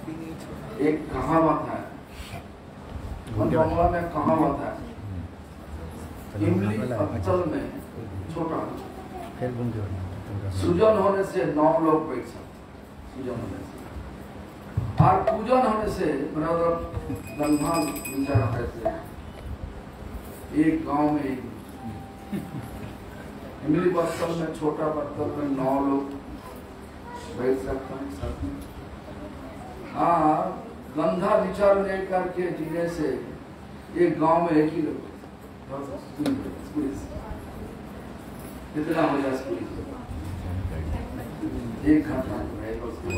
एक कहावत है, बंगला में कहावत है, इमली पत्तल में छोटा, सूजन होने से 9 लोग बैठ सकते, सूजन होने से, और पूजन होने से मतलब गंधा विचार कहते हैं, एक गांव में इमली पत्तल में छोटा पत्तल में 9 लोग बैठ सकते हैं साथ में। हाँ, गंधा विचार लेकर के जीने से एक गांव में एक ही लोग कितना हो जाए स्कूल एक घंटा है उसके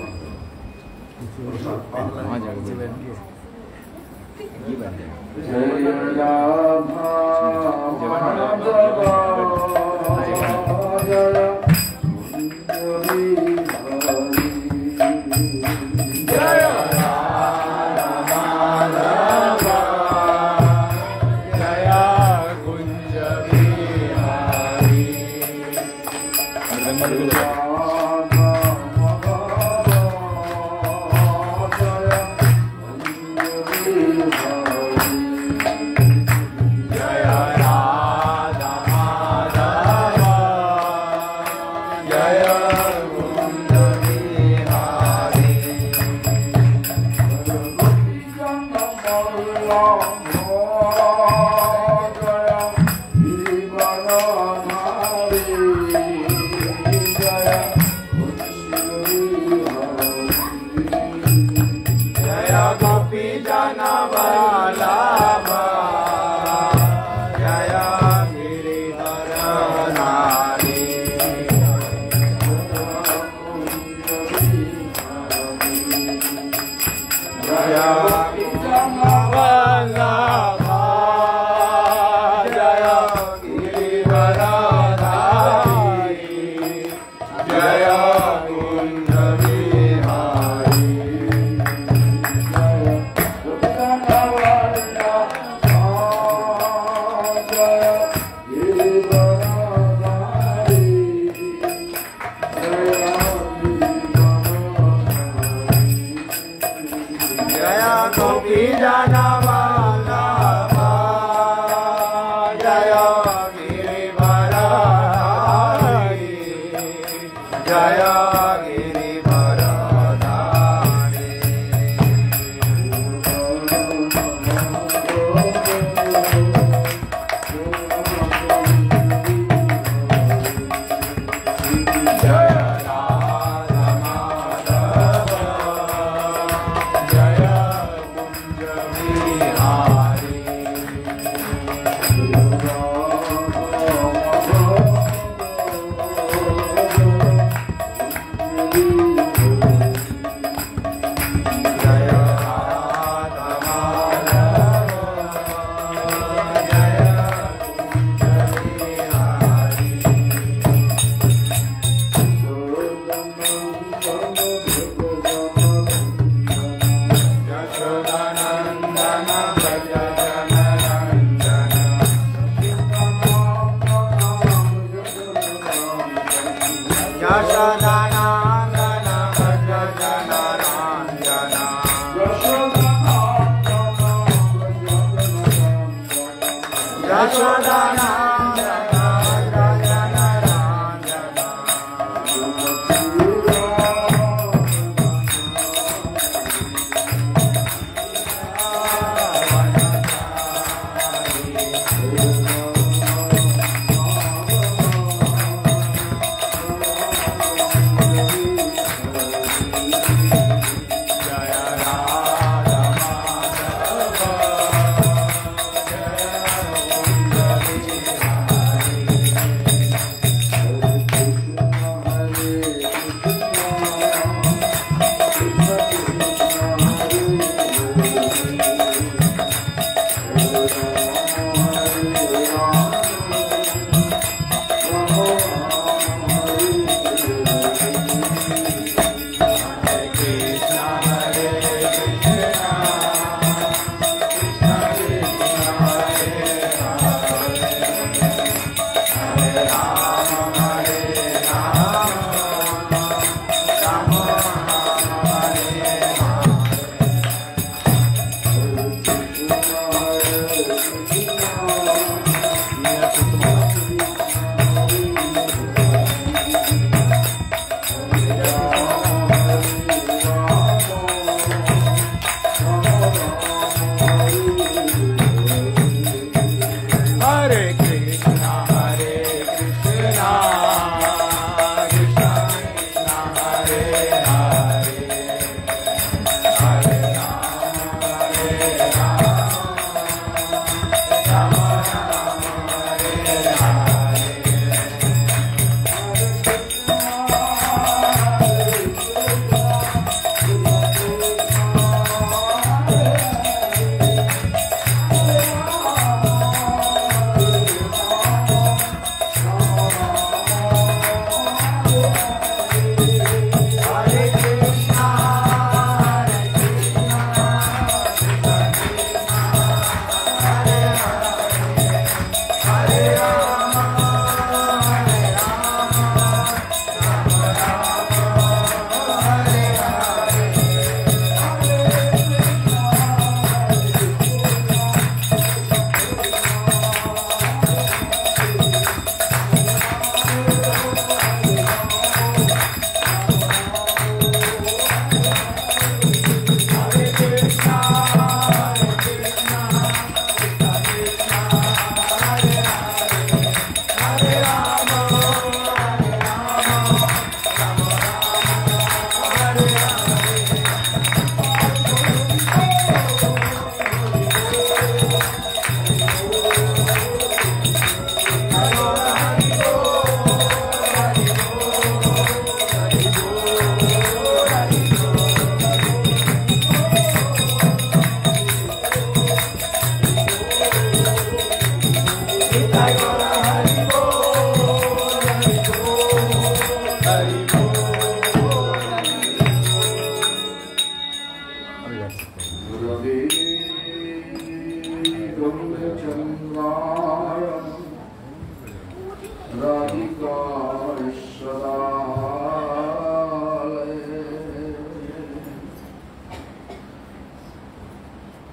जय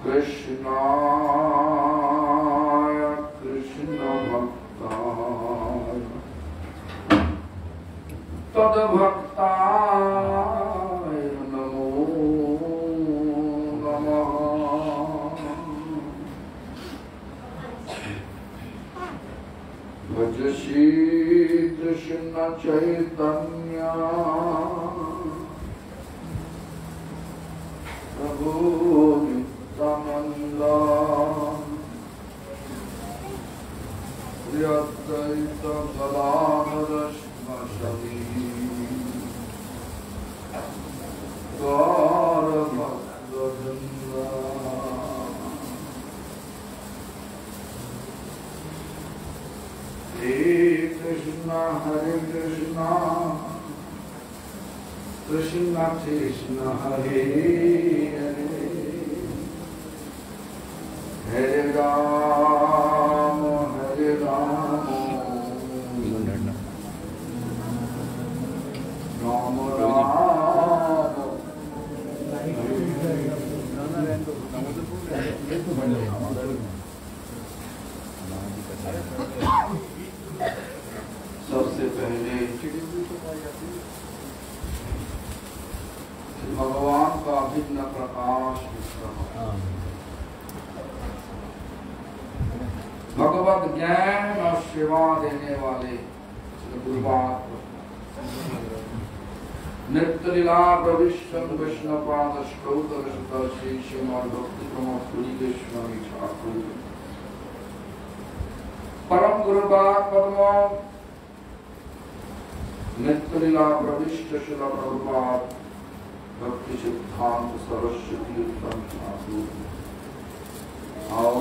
कृष्णाय कृष्ण भक्ताय तद्भक्ताय नमो नमः। भज श्री कृष्ण चैतन्य प्रभु नित्यानंद श्री अद्वैत गदाधर शिवासादि गौर भक्तवृंद। हरे कृष्णा कृष्णा कृष्ण हरे हरे हरे राम राम राम सबसे पहले भगवान का भिन्न प्रकाश भगवत ज्ञान और सेवा देने वाले गुरुवार नित्य लीला प्रविष्ट वैष्णव पाद स्तोत्र श्री श्रीमद भक्ति प्रमोद पुरी गोस्वामी ठाकुर परम गुरुवार पद्म नित्य लीला प्रविष्ट शिल प्रभुपाद भक्ति सिद्धांत सरस्वती उत्तम ठाकुर और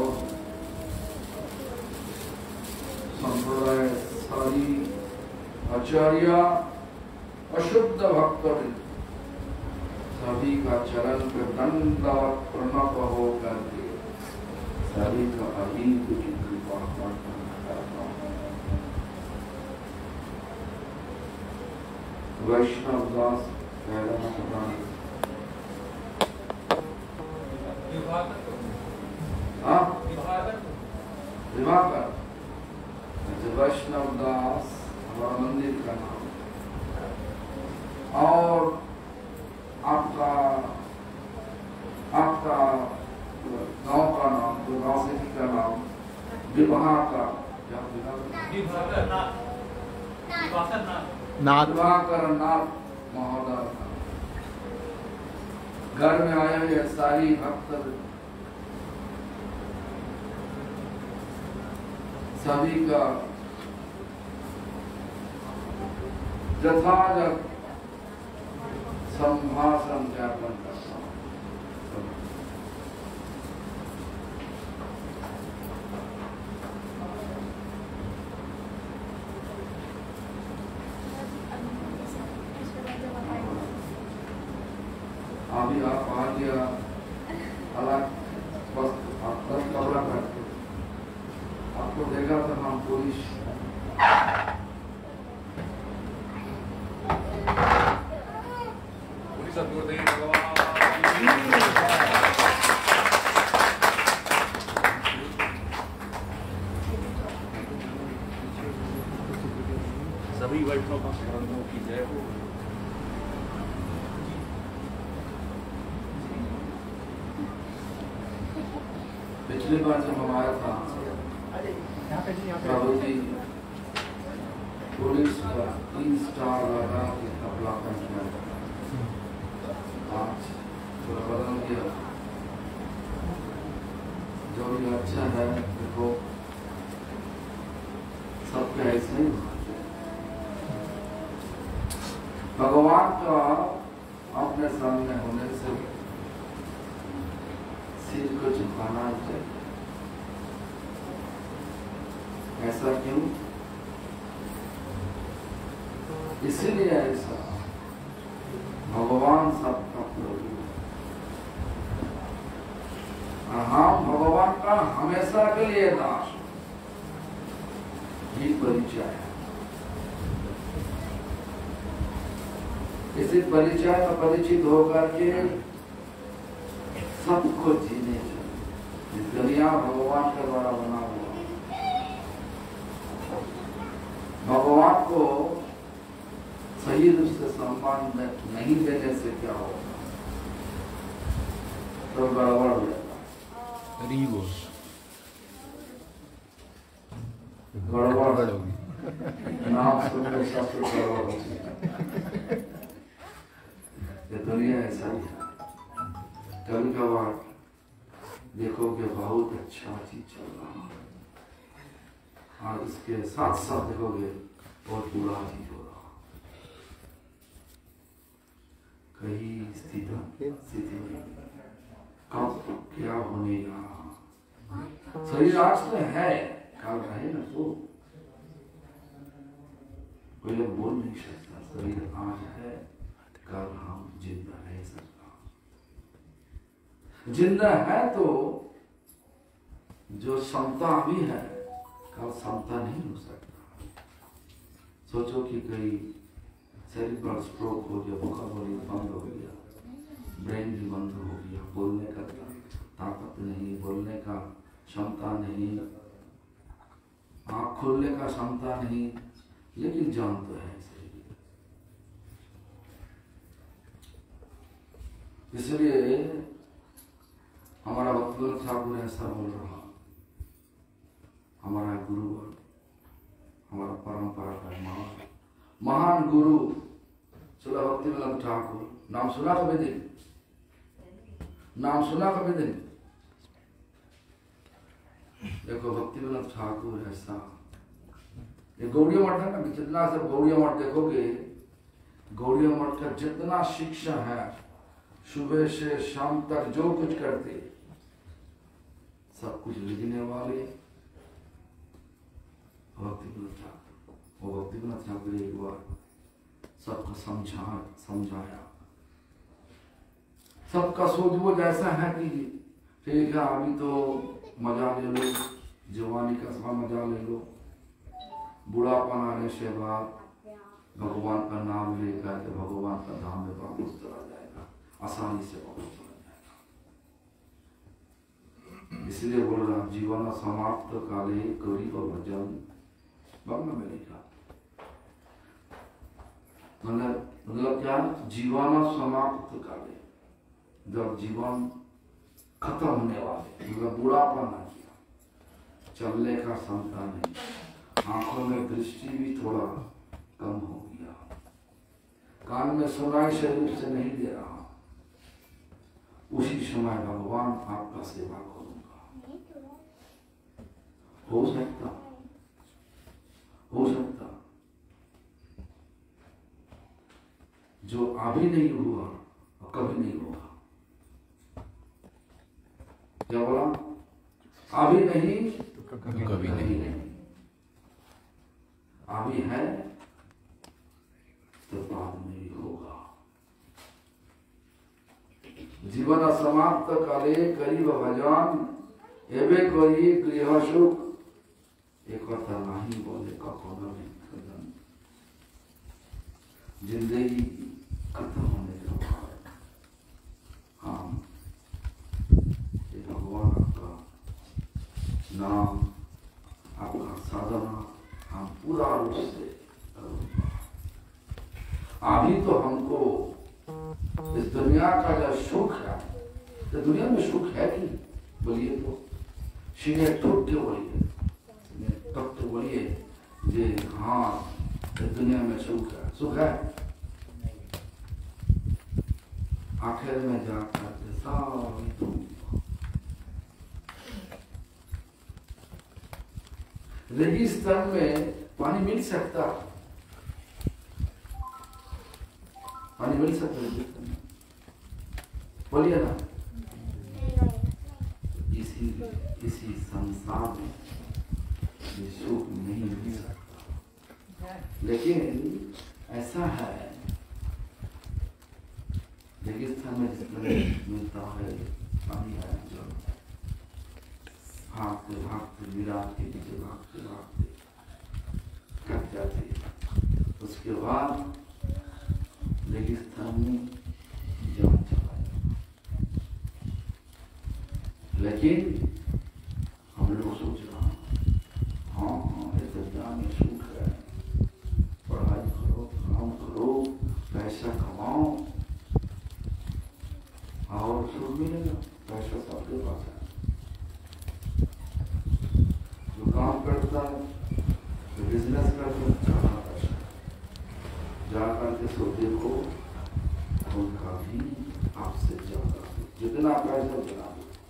संप्रदाय सारी आचार्य अशुद्ध भक्त सभी का चरण पे दंडवत प्रणत हो करके सभी का अहित की कृपा करता हूँ। वैष्णव दास दिवाकर वैष्णव दास हमारा मंदिर का नाम और आपका गांव का नाम जो गांव से का नाम विवाह का दिवाकर नाथ महोदय घर में आए हुए सारी भक्त सभी का यथावत संभाषण ज्ञापन करता हूँ। अभी आप आ गया अलग बस कपड़ा करके आपको देखा था हम पुलिस सभी वैष्णव का शरणों की जय हो। पिछली बार जब हम आया था प्रभु जी पुलिस का 3 स्टार लगा के कपड़ा पहन किया आज थोड़ा बदल गया जो भी अच्छा है देखो सबके ऐसे ही भगवान का अपने सामने होने से सिर को झुकाना चाहिए। ऐसा क्यों? इसीलिए ऐसा भगवान सबका प्रभु हम भगवान का हमेशा के लिए दास ही परिचय है। इसी परिचय में परिचित होकर के सबको जीने चाहिए। दुनिया भगवान के द्वारा बना हुआ। भगवान को सही रूप से सम्मान नहीं देने से क्या होगा, तो गड़बड़ हो जाएगा। गड़बड़ होगी, नाम सुनकर शास्त्र गड़बड़ होगी। ये दुनिया ऐसा ही है। कभी कभार देखोगे बहुत अच्छा चीज चल रहा है और उसके साथ साथ देखोगे बहुत बुरा चीज हो रहा। कई स्थिति कब क्या होने जा रहा। शरीर आज तो है, कल रहे ना तो कोई लोग बोल नहीं सकता। शरीर आज है, कल हम जिंदा रह सकता। जिंदा है तो जो क्षमता भी है, कल क्षमता नहीं हो सकता। सोचो कि कई सेरिब्रल स्ट्रोक हो गया, वोकैबुलरी बंद हो गया, ब्रेन भी बंद हो गया, बोलने का ताकत नहीं, बोलने का क्षमता नहीं, आँख खोलने का क्षमता नहीं, लेकिन जान तो है शरीर। इसलिए हमारा भक्तिवल्लभ ठाकुर ऐसा बोल रहा, हमारा गुरुवर, हमारा परंपरा का महान गुरु श्री भक्तिवल्लभ ठाकुर। नाम सुना कभी दिन? नाम सुना कभी दिन? देखो भक्तिवल्लभ ठाकुर ऐसा, ये गौड़िया मठ है ना, जितना सब गौड़िया मठ देखोगे, गौड़िया मठ का जितना शिक्षा है, सुबह से शाम तक जो कुछ करते सब कुछ लिखने वाले भक्तिवल्लभ ठाकुर। वो भक्तिवल्लभ ठाकुर एक बार सबको समझाया। सबका सोच वो जैसा है कि ठीक है अभी तो मजा ले लो, जवानी का मजा ले लो, बुढ़ापन आने से बाद भगवान का नाम लेकर के भगवान का धाम में वापस चला जाएगा, आसानी से वापस चला जाएगा। इसलिए बोल रहा जीवन समाप्त काले करी और भजन, बंग में लिखा। मतलब क्या? जीवन समाप्त काले, जब जीवन खत्म होने वाले, मतलब बुढ़ापा ना किया, चलने का क्षमता नहीं, आंखों में दृष्टि भी थोड़ा कम हो गया, कान में सुनाई शरीर से नहीं दे रहा, उसी समय भगवान आपका सेवा करूंगा। हो सकता, हो सकता। जो अभी नहीं हुआ और कभी नहीं होगा। क्या बोला? अभी नहीं तो कभी नहीं। अभी है तो बाद में भी होगा। जीवन समाप्त काले करीब भजन, एबे करी गृह सुख, एक नहीं बोले कखो नहीं। जिंदगी खत्म होने के बाद हम भगवान आपका नाम, आपका साधना हम पूरा रूप से करूंगा। अभी तो हमको इस दुनिया का जो सुख है, तो दुनिया में सुख है कि बोलिए तो सीने ठोक के बोलिए, तब तो बोलिए जे हाँ इस दुनिया में सुख है। सुख है आखिर में जाकर सारी तुम रेगिस्तान में पानी मिल सकता, पानी मिल सकता रेगिस्तान में, बोलिए ना। इसी संसार में ये सुख नहीं मिल सकता, लेकिन ऐसा है रेगिस्तान में जिस तरह मिलता है पानी है, जो भागते भागते विराट के पीछे भागते भागते कट जाते, उसके बाद रेगिस्तान में जान चला जाता। लेकिन और सुख मिलेगा, पैसा सबके पास है। जो काम करता है, जो बिजनेस करता है, जहाँ पैसा जा करके सो देखो, उनका भी आपसे ज्यादा जितना पैसा उतना।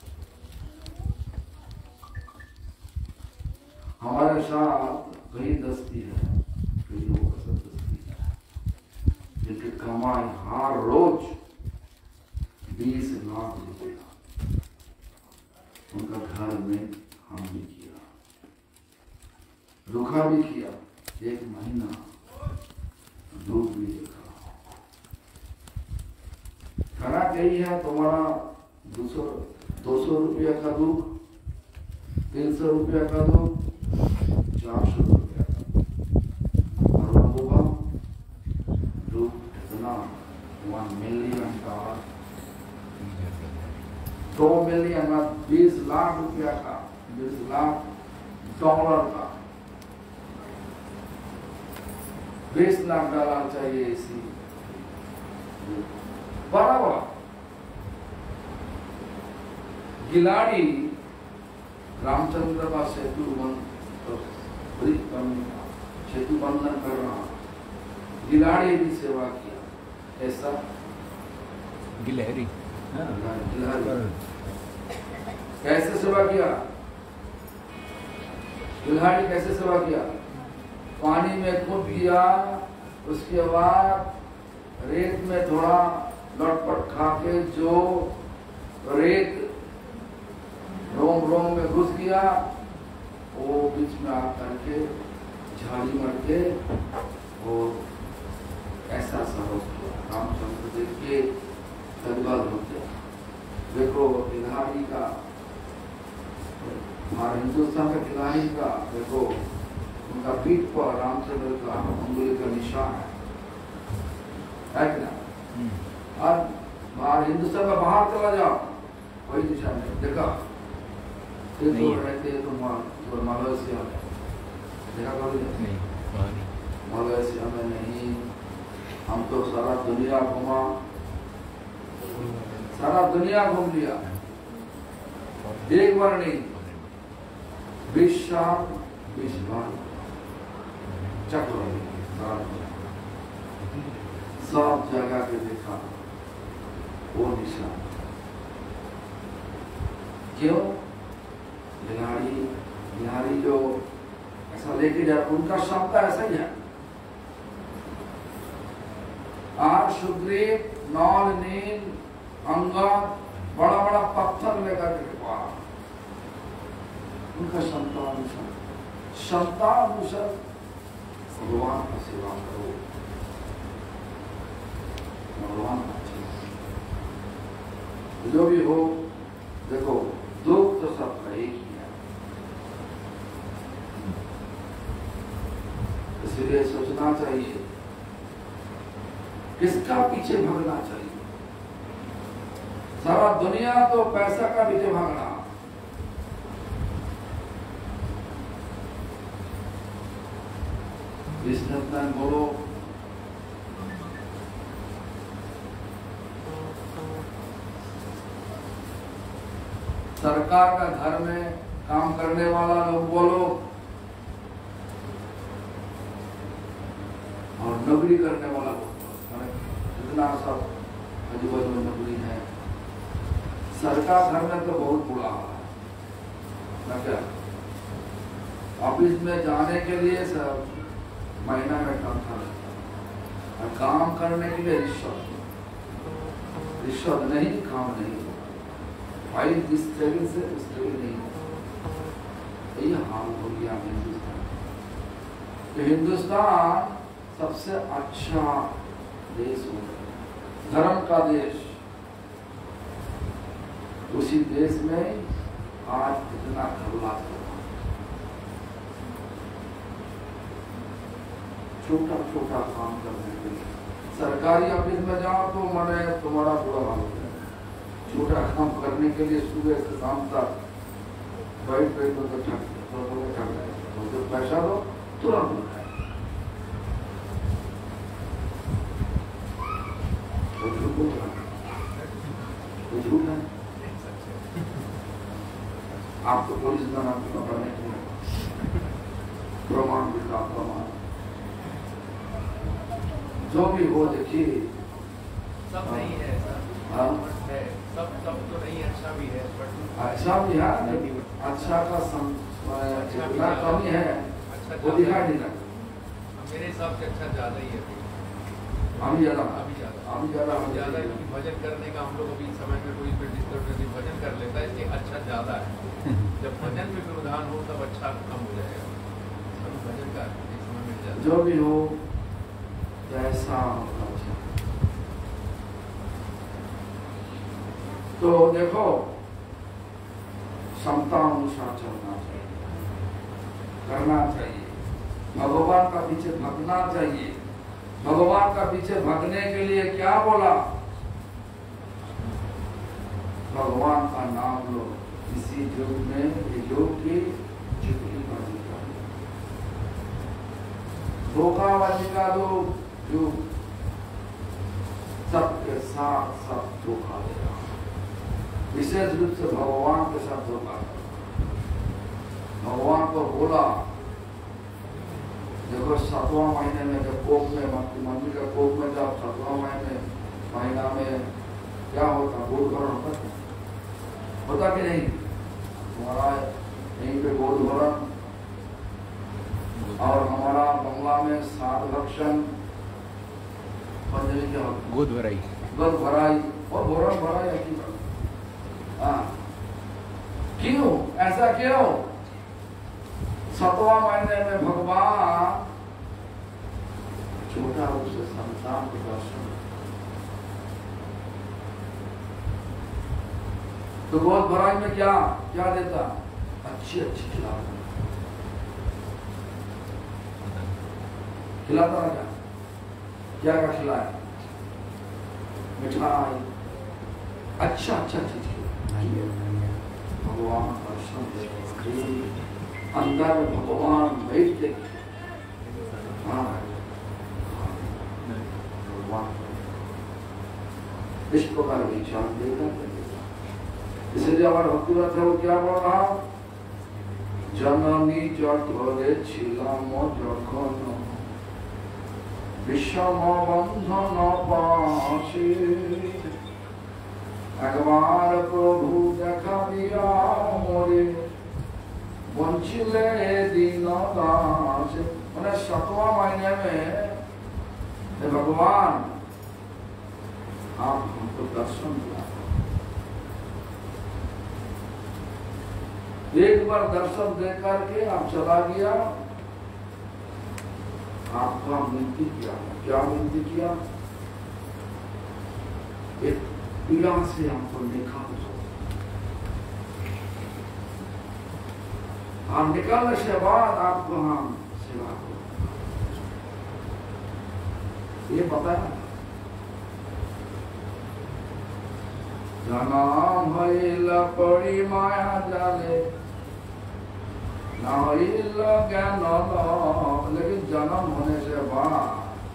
हमारे साथ कई दस्ती है, कई लोगों का सब दस्ती है, जिनकी कमाई हर रोज 20 लाख रुपया, उनका घर में हम भी किया, रुखा भी किया, 1 महीना दूध भी देखा। खाना कही है तुम्हारा 200 रुपया का दूध, 300 रुपया का दूध, 400 रुपया का होगा दूध इतना $1 मिलियन, 2 मिलियन, 20 लाख रुपया का, 20 लाख डॉलर का, 20 लाख डॉलर चाहिए इसी बड़ा बड़ा गिलाड़ी रामचंद्र का सेतु बंधन कर रहा, गिलाड़ी भी सेवा किया। ऐसा गिलहरी कैसे सेवा किया? गिलहरी कैसे सेवा किया? पानी में कूद दिया, उसके बाद रेत में थोड़ा लटपट खा के जो रेत रोम रोम में घुस गया, वो बीच में आकर के झाड़ी मर के और ऐसा सा हो गया। रामचंद्र देख के गदगद हो गया। देखो गिलहरी का, हमारे हिंदुस्तान का गिलहरी का देखो, उनका पीठ पर रामचंद्र का अंगुली का निशान है कि ना? और हमारे हिंदुस्तान में बाहर चला जाओ, वही निशान है, देखा? तो रहते तुम मलेशिया में, देखा कभी? नहीं, मलेशिया में नहीं, हम तो सारा दुनिया घुमा, सारा दुनिया घूम लिया, एक बार नहीं, 20 साल 20 बार चक्र सब जगह पे देखा वो निशान। क्यों? गिलहरी जो ऐसा लेके जाए, उनका क्षमता ऐसा ही है। आज सुग्रीव, नौल, नील, अंगद बड़ा बड़ा पत्थर लेकर के पार, उनका क्षमता अनुसार भगवान का सेवा करो, भगवान का जो भी हो। देखो दुख तो सबका एक ही है, इसलिए सोचना चाहिए किसका पीछे भागना चाहिए। सारा दुनिया तो पैसा का पीछे भागना, बिजनेसमैन बोलो, सरकार का घर में काम करने वाला लोग बोलो, और नौकरी करने वाला लोग, जितना सब आजू बाजू में नौकरी है। सरकार घर में तो बहुत बुरा हाल है ना, क्या? ऑफिस में जाने के लिए सब महीना में तनख्वाह लगता है, और काम करने के लिए रिश्वत नहीं, काम नहीं होगा, फाइल जिस तरह से उस तरह नहीं होगा। यही हाल हो गया हिंदुस्तान। तो हिंदुस्तान सबसे अच्छा देश हो गया, धर्म का देश। उसी देश में आज इतना घबला छोटा छोटा काम करने के लिए। सरकारी ऑफिस में जाओ तो मैंने तुम्हारा बुरा हाल हो गया, छोटा काम करने के लिए सुबह से शाम तक बैठ तो ठग तो पैसा दो तुरंत मिलता है। झूठ है। आपको पुलिस का नाम पकड़ने के लिए प्रमाण का प्रमाण जो भी हो, देखिए सब नहीं है सर। हाँ? है सब तो नहीं, अच्छा भी है बट अच्छा भी है, अच्छा का इतना कमी है अच्छा वो दिखाई नहीं रहा। मेरे हिसाब से अच्छा ज्यादा ही है अभी ज्यादा ज्यादा क्योंकि भजन करने का हम लोग अभी समय में कोई पे डिस्टर्ब नहीं, भजन कर लेता है इसलिए अच्छा ज्यादा है। जब भजन में व्यवधान हो तब अच्छा कम हो जाएगा। अभी भजन का एक समय मिल जाता है। जो भी हो जैसा होना चाहिए। तो देखो क्षमता अनुसार चलना चाहिए, करना चाहिए, भगवान का पीछे भागना चाहिए। भगवान का पीछे भागने के लिए क्या बोला? भगवान का नाम लो। इसी युग में ये योग की चुटकी बाजी का धोखाबाजी का जो सबके साथ सब धोखा दे रहा, विशेष रूप से भगवान के साथ धोखा। भगवान को बोला, देखो 7वां महीने में जब कोप में मंदिर का कोप में जब 7वां महीना में क्या होता, गोदभरण होता कि नहीं? हमारा यहीं पे गोदभरण और हमारा बंगला में 7 लक्षण गोद भराई और भरण भराई है। क्यों ऐसा क्यों? 7वां महीने में भगवान छोटा रूप से संतान को दर्शन, तो गोद भराई में क्या क्या देता? अच्छी खिलाता ना, क्या क्या खिलाया? मिठाई, अच्छा चीज भगवान दर्शन अंदर भगवान बैठते भगवान इस प्रकार विचार देगा। इसलिए हमारे भक्तिवत है वो क्या बोल रहा? जननी जठरे छिलाम जखन विषम बंधन पाशे একবার প্রভু দেখা দিয়া মোরে বঞ্চিলে दीन दास। मैंने 7वां महीने में भगवान आप हमको दर्शन दिया। एक बार दर्शन दे करके आप चला गया। आपका विनती किया, क्या विनती किया? एक पीड़ा से हमको निकाल दो। हम निकालने से बाद आपको हम सेवा करो, ये बताया। जन्म भइल पड़ी माया जाले न भइल ज्ञान, लेकिन जन्म होने से बाद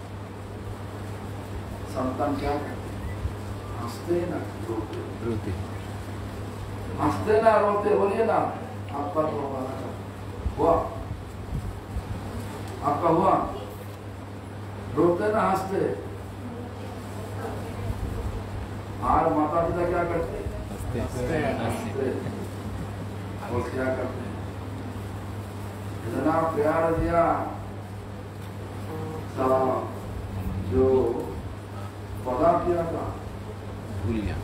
संतान क्या करते? हंसते ना रोते, हंसते ना रोते, बोलिए ना। आपका तो हुआ, आपका हुआ? रोते ना हंसते? और माता पिता क्या करते? हंसते। और क्या करते? इतना प्यार दिया जो पता किया था भूल गया।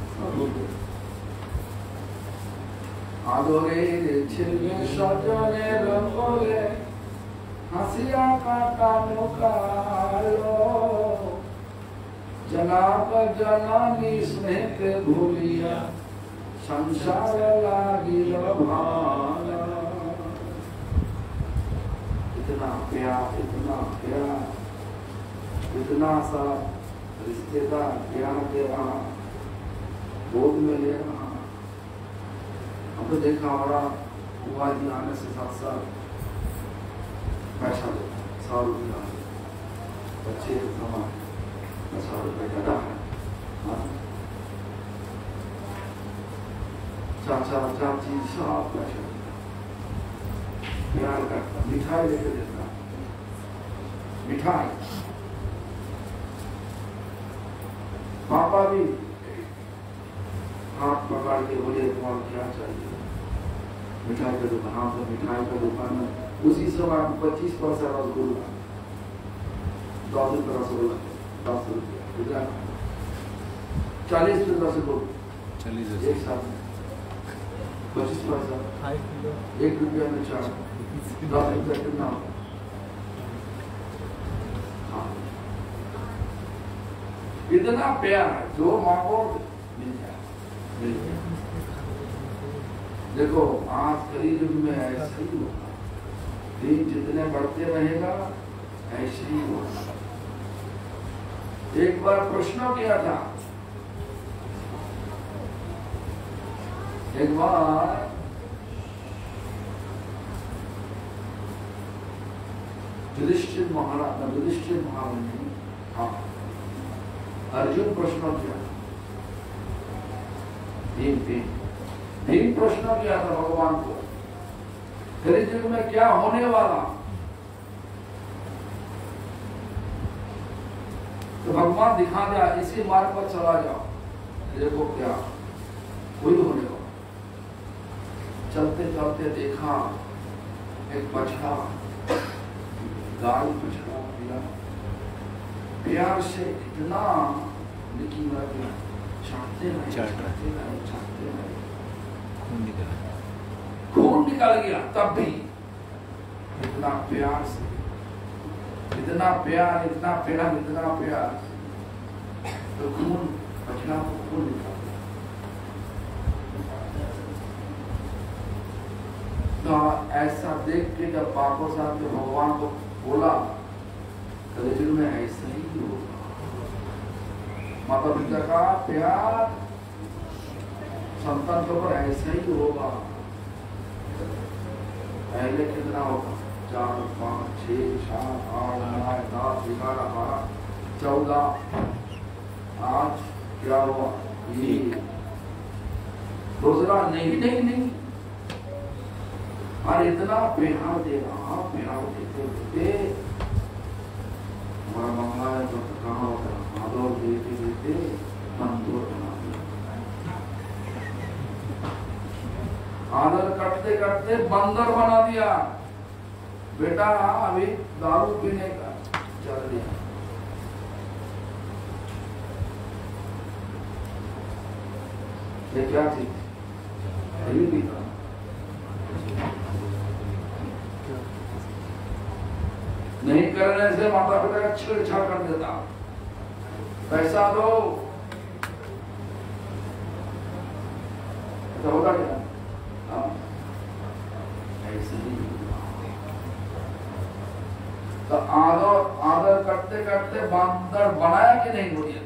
आदोरे छिलने सजने रंगोले हंसिया काटा मुकालो जनाब जनानी स्नेह के भूलिया संसार लागी भाना। इतना प्यार, इतना सा रिश्तेदार प्यार दे रहा, गोद में ले रहा। हमने देखा हमारा बुआ जी आने से साथ पैसा देता, 100 रुपया बच्चे के समान 100 रुपये का है। चाचा चाची सब का प्यार करता, मिठाई लेके देता, मिठाई। पापा भी हाथ पकड़ के बोले तुम्हारा क्या चाहिए, मिठाई का दुकान। हाँ, तो मिठाई का दुकान में उसी समय 25 पैसा रसगुल्ला, 10 रुपये रसगुल्ला, 10 रुपया, 40 रुपये रसगुल्ला, 40 एक साथ में 25 पैसा, 1 रुपया में 4, 10 रुपया कितना। हाँ, इतना प्यार जो मांगो मिल जाए, मिल जाए। देखो आज कलयुग में ऐसा ही होगा, दिन जितने बढ़ते रहेगा ऐसे ही होगा। एक बार प्रश्न किया था, एक बार युधिष्ठिर महाराज ने हाँ अर्जुन प्रश्न किया, भीम प्रश्न किया था भगवान को, कलयुग में क्या होने वाला। तो भगवान दिखा दिया, इसी मार्ग पर चला जाओ, देखो क्या कोई होने वाला। चलते चलते देखा एक बछड़ा, गाय बछड़ा मिला, प्यार से इतना लेकिन चाहते रहे, खून निकल गया, तब भी इतना प्यार से, इतना प्यार, इतना प्यार, इतना प्यार, तो खून बछड़ा को खून निकल गया। तो ऐसा देख के जब पापा साहब ने भगवान को बोला, कलयुग में ऐसा ही होगा, माता पिता का प्यार संतान के ऊपर ऐसा ही होगा। पहले कितना होगा, 4, 5, 6, 7, 8, 9, 10, 11, 12, 14, आज क्या हुआ, ये दूसरा नहीं। और इतना प्यार दे रहा, प्यार देते हमारा मामला है तो कहाँ होता है, आदर देते मंदूर बना दिया, आदर करते करते बंदर बना दिया। बेटा अभी दारू पीने का चल दिया, ये क्या चीज अभी पीता, नहीं करने से माता पिता का छेड़छाड़ कर देता, पैसा दो तो होगा क्या। ऐसे ही तो आदर करते करते बंदर बनाया कि नहीं बोलिए।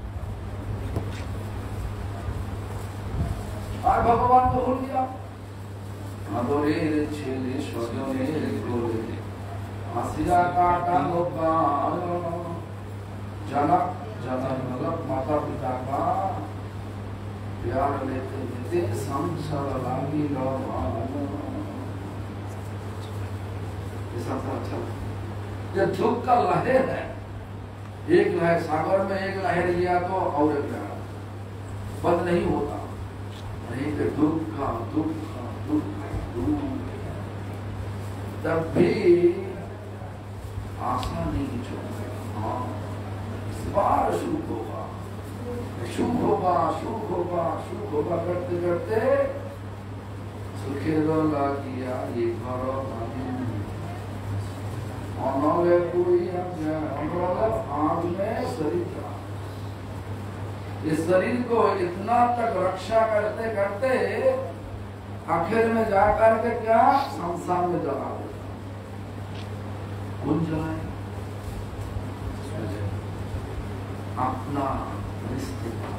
और भगवान को भूल गया, आदरे छेले स्वजने गोले आसिरा काटा लोकान, जनक माता पिता का प्यार लेते लेते संसार लागी अच्छा। ये दुख का लहर है, एक लहर सागर में, एक लहर लिया तो और एक लहर बंद नहीं होता, नहीं तो दुख तब भी आशा नहीं छोड़ेगा। हाँ, इस बार सुख होगा, सुख होगा, सुख होगा, सुख होगा करते करते सुखे लागिया ये घर अनले कोई आग में शरीर था। इस शरीर को इतना तक रक्षा करते करते आखिर में जाकर के क्या संसार में जला देता। कौन जलाए? अपना रिश्तेदार।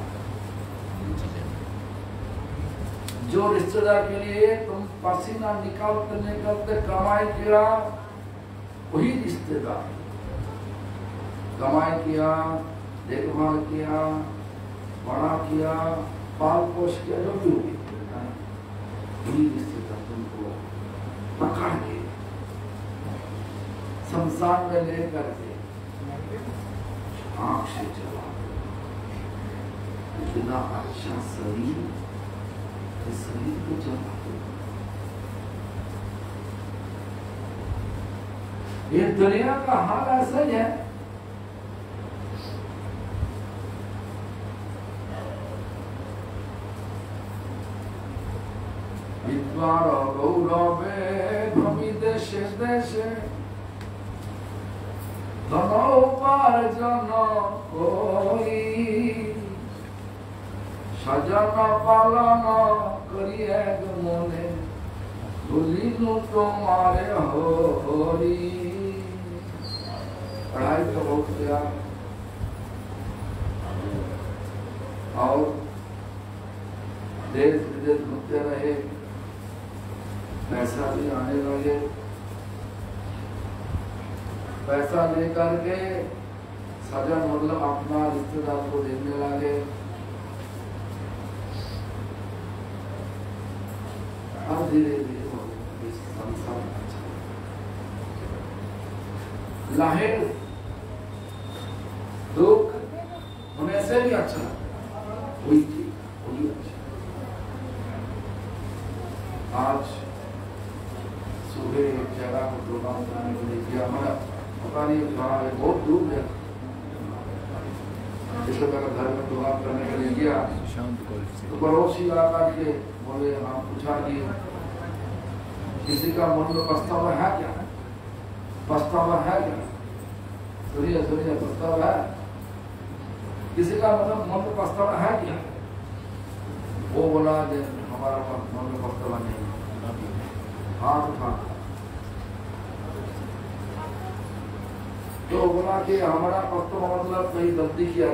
जो रिश्तेदार के लिए तुम पसीना निकालते निकालते कमाई किया, वही रिश्तेदार कमाई किया, देखभाल किया, बड़ा किया, पाल पोष किया, जो भी पकड़ के शमशान में लेकर के आंख से चला। इतना अच्छा शरीर, इस शरीर को चला। ये दुनिया का हाल ऐसा ही है। विद्वान गौरवे भूमि देशे देशे धनोपार्जन कोई सजन पालन करिए मने भूलिनु तुम्हारे होरी। पढ़ाई तो बहुत किया और देश विदेश घूमते रहे, पैसा भी आने लगे। पैसा लेकर के सजन मतलब अपना रिश्तेदार को देने लगे। अब धीरे धीरे संसार अच्छा लाहिर दुख हमें से भी अच्छा वही अच्छा। आज सुबह एक जगह को प्रोग्राम करने के लिए किया, हमारा पता नहीं कहाँ है, बहुत दूर है। जिसके तरह घर में प्रोग्राम करने के लिए गया तो पड़ोसी आकर के बोले, हाँ पूछा कि किसी का मन में पछतावा है क्या? पछतावा है क्या? सुनिए सुनिए, पछतावा है किसी का, मतलब मन में पछतावा है क्या? वो बोला हमारा मन में पछतावा नहीं। हाथ उठा तो बोला कि हमारा पछतावा मतलब कहीं गलती किया,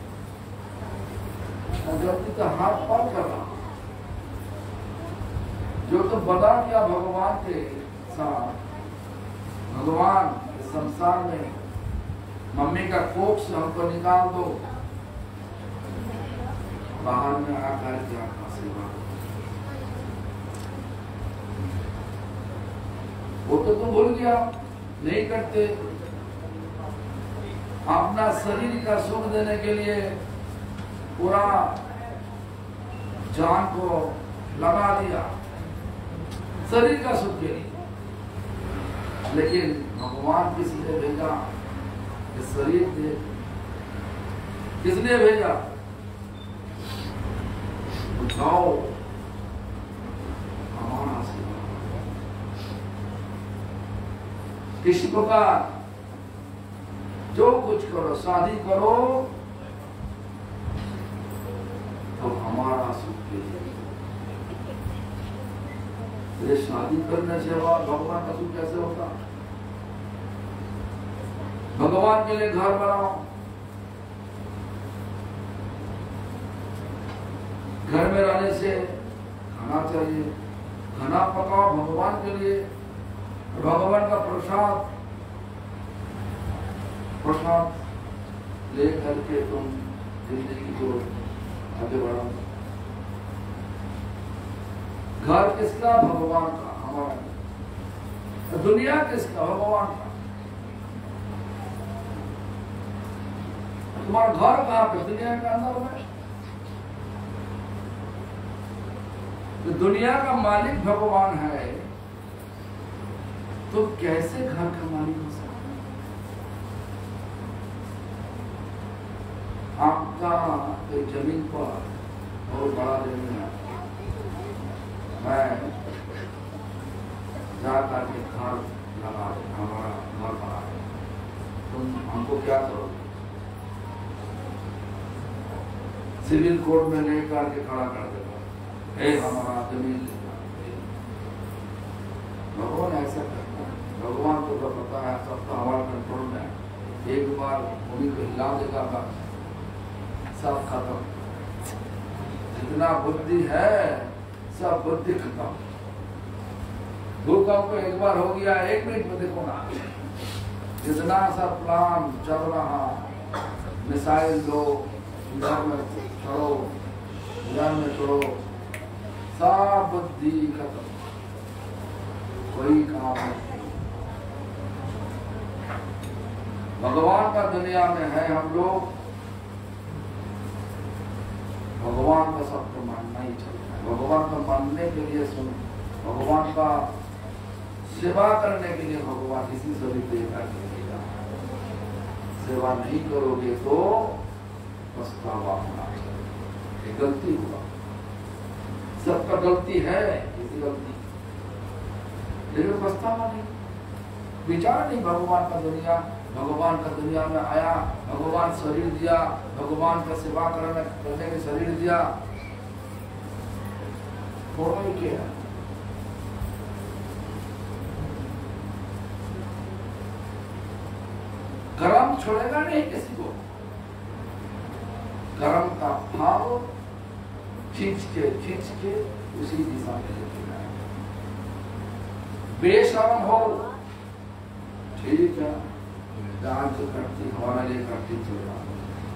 गलती का हाथ पार कर रहा जो तो बता दिया भगवान के साथ। भगवान इस संसार में मम्मी का कोख से हमको निकाल दो, बाहर में आकर के आपका सेवा। वो तो तुम भूल गया, नहीं करते। अपना शरीर का सुख देने के लिए पूरा जान को लगा दिया शरीर का सुख के लिए। लेकिन भगवान किसने भेजा? इस शरीर के किसने भेजा? उठाओ हमारा सेवा। किसी प्रकार जो कुछ करो, शादी करो तो हमारा सुख के लिए। ये शादी करने से भगवान का सुख कैसे होता? भगवान के लिए घर बनाओ, घर में रहने से खाना चाहिए, खाना पकाओ भगवान के लिए, भगवान का प्रसाद ले करके तुम जिंदगी को आगे बढ़ाओ। घर किसका? भगवान का, हमारा। दुनिया किसका? भगवान का। तुम्हारा घर कहाँ पे? दुनिया के अंदर में। तो दुनिया का मालिक भगवान है, तो कैसे घर का मालिक हो सकता? आपका एक जमीन पर बहुत बड़ा जमीन है, मैं जाकर के घर लगा दे, हमारा घर बना दे, तुम हमको क्या करोगे? सिविल कोर्ट में लेकर के खड़ा कर देगा, हमारा जमीन भगवान ऐसा करता है। भगवान को तो पता है सब तो हमारे कंट्रोल में है। एक बार भूमि को हिला देगा बस सब खत्म। जितना बुद्धि है सब बुद्धि खत्म। भूकंप एक बार हो गया, 1 मिनट में देखो ना जितना सब प्लान चल रहा, मिसाइल दो, इधर में छोड़ो, इधर में छोड़ो, सब बुद्धि खत्म। कोई काम नहीं। भगवान का दुनिया में है हम लोग, भगवान का सबको मानना ही चलता है। भगवान को मानने के लिए सुन, भगवान का सेवा करने के लिए भगवान इसी शरीर देकर देगा। सेवा नहीं करोगे तो पछतावा होना चाहिए। गलती हुआ, सबका गलती है, किसी गलती लेकिन पछतावा नहीं, विचार नहीं। भगवान का दुनिया, भगवान का दुनिया में आया, भगवान शरीर दिया, भगवान का सेवा करने के शरीर दिया, थोड़ा ही क्या है। कर्म छोड़ेगा नहीं किसी को, कर्म का भाव खींच के उसी दिशा में लेके जाए। बेशर्म हो, ठीक है, डांस करती हमारा लिए करती चल रहा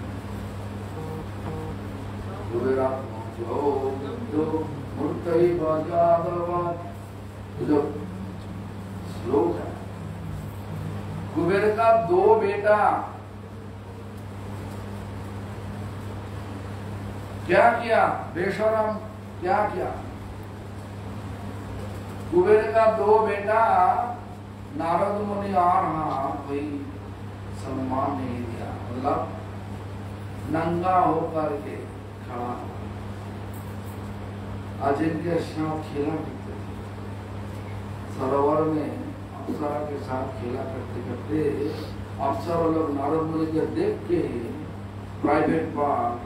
जो श्लोक है। कुबेर का 2 बेटा, क्या किया? बेशरम क्या किया? कुबेर का 2 बेटा, नारद मुनि आ रहा, कोई सम्मान नहीं दिया, मतलब नंगा होकर के खड़ा। आज इनके साथ खेला करते थे सरोवर में, अप्सरा के साथ खेला करते करते अप्सरा लोग नारद मुनि को देख के प्राइवेट पार्ट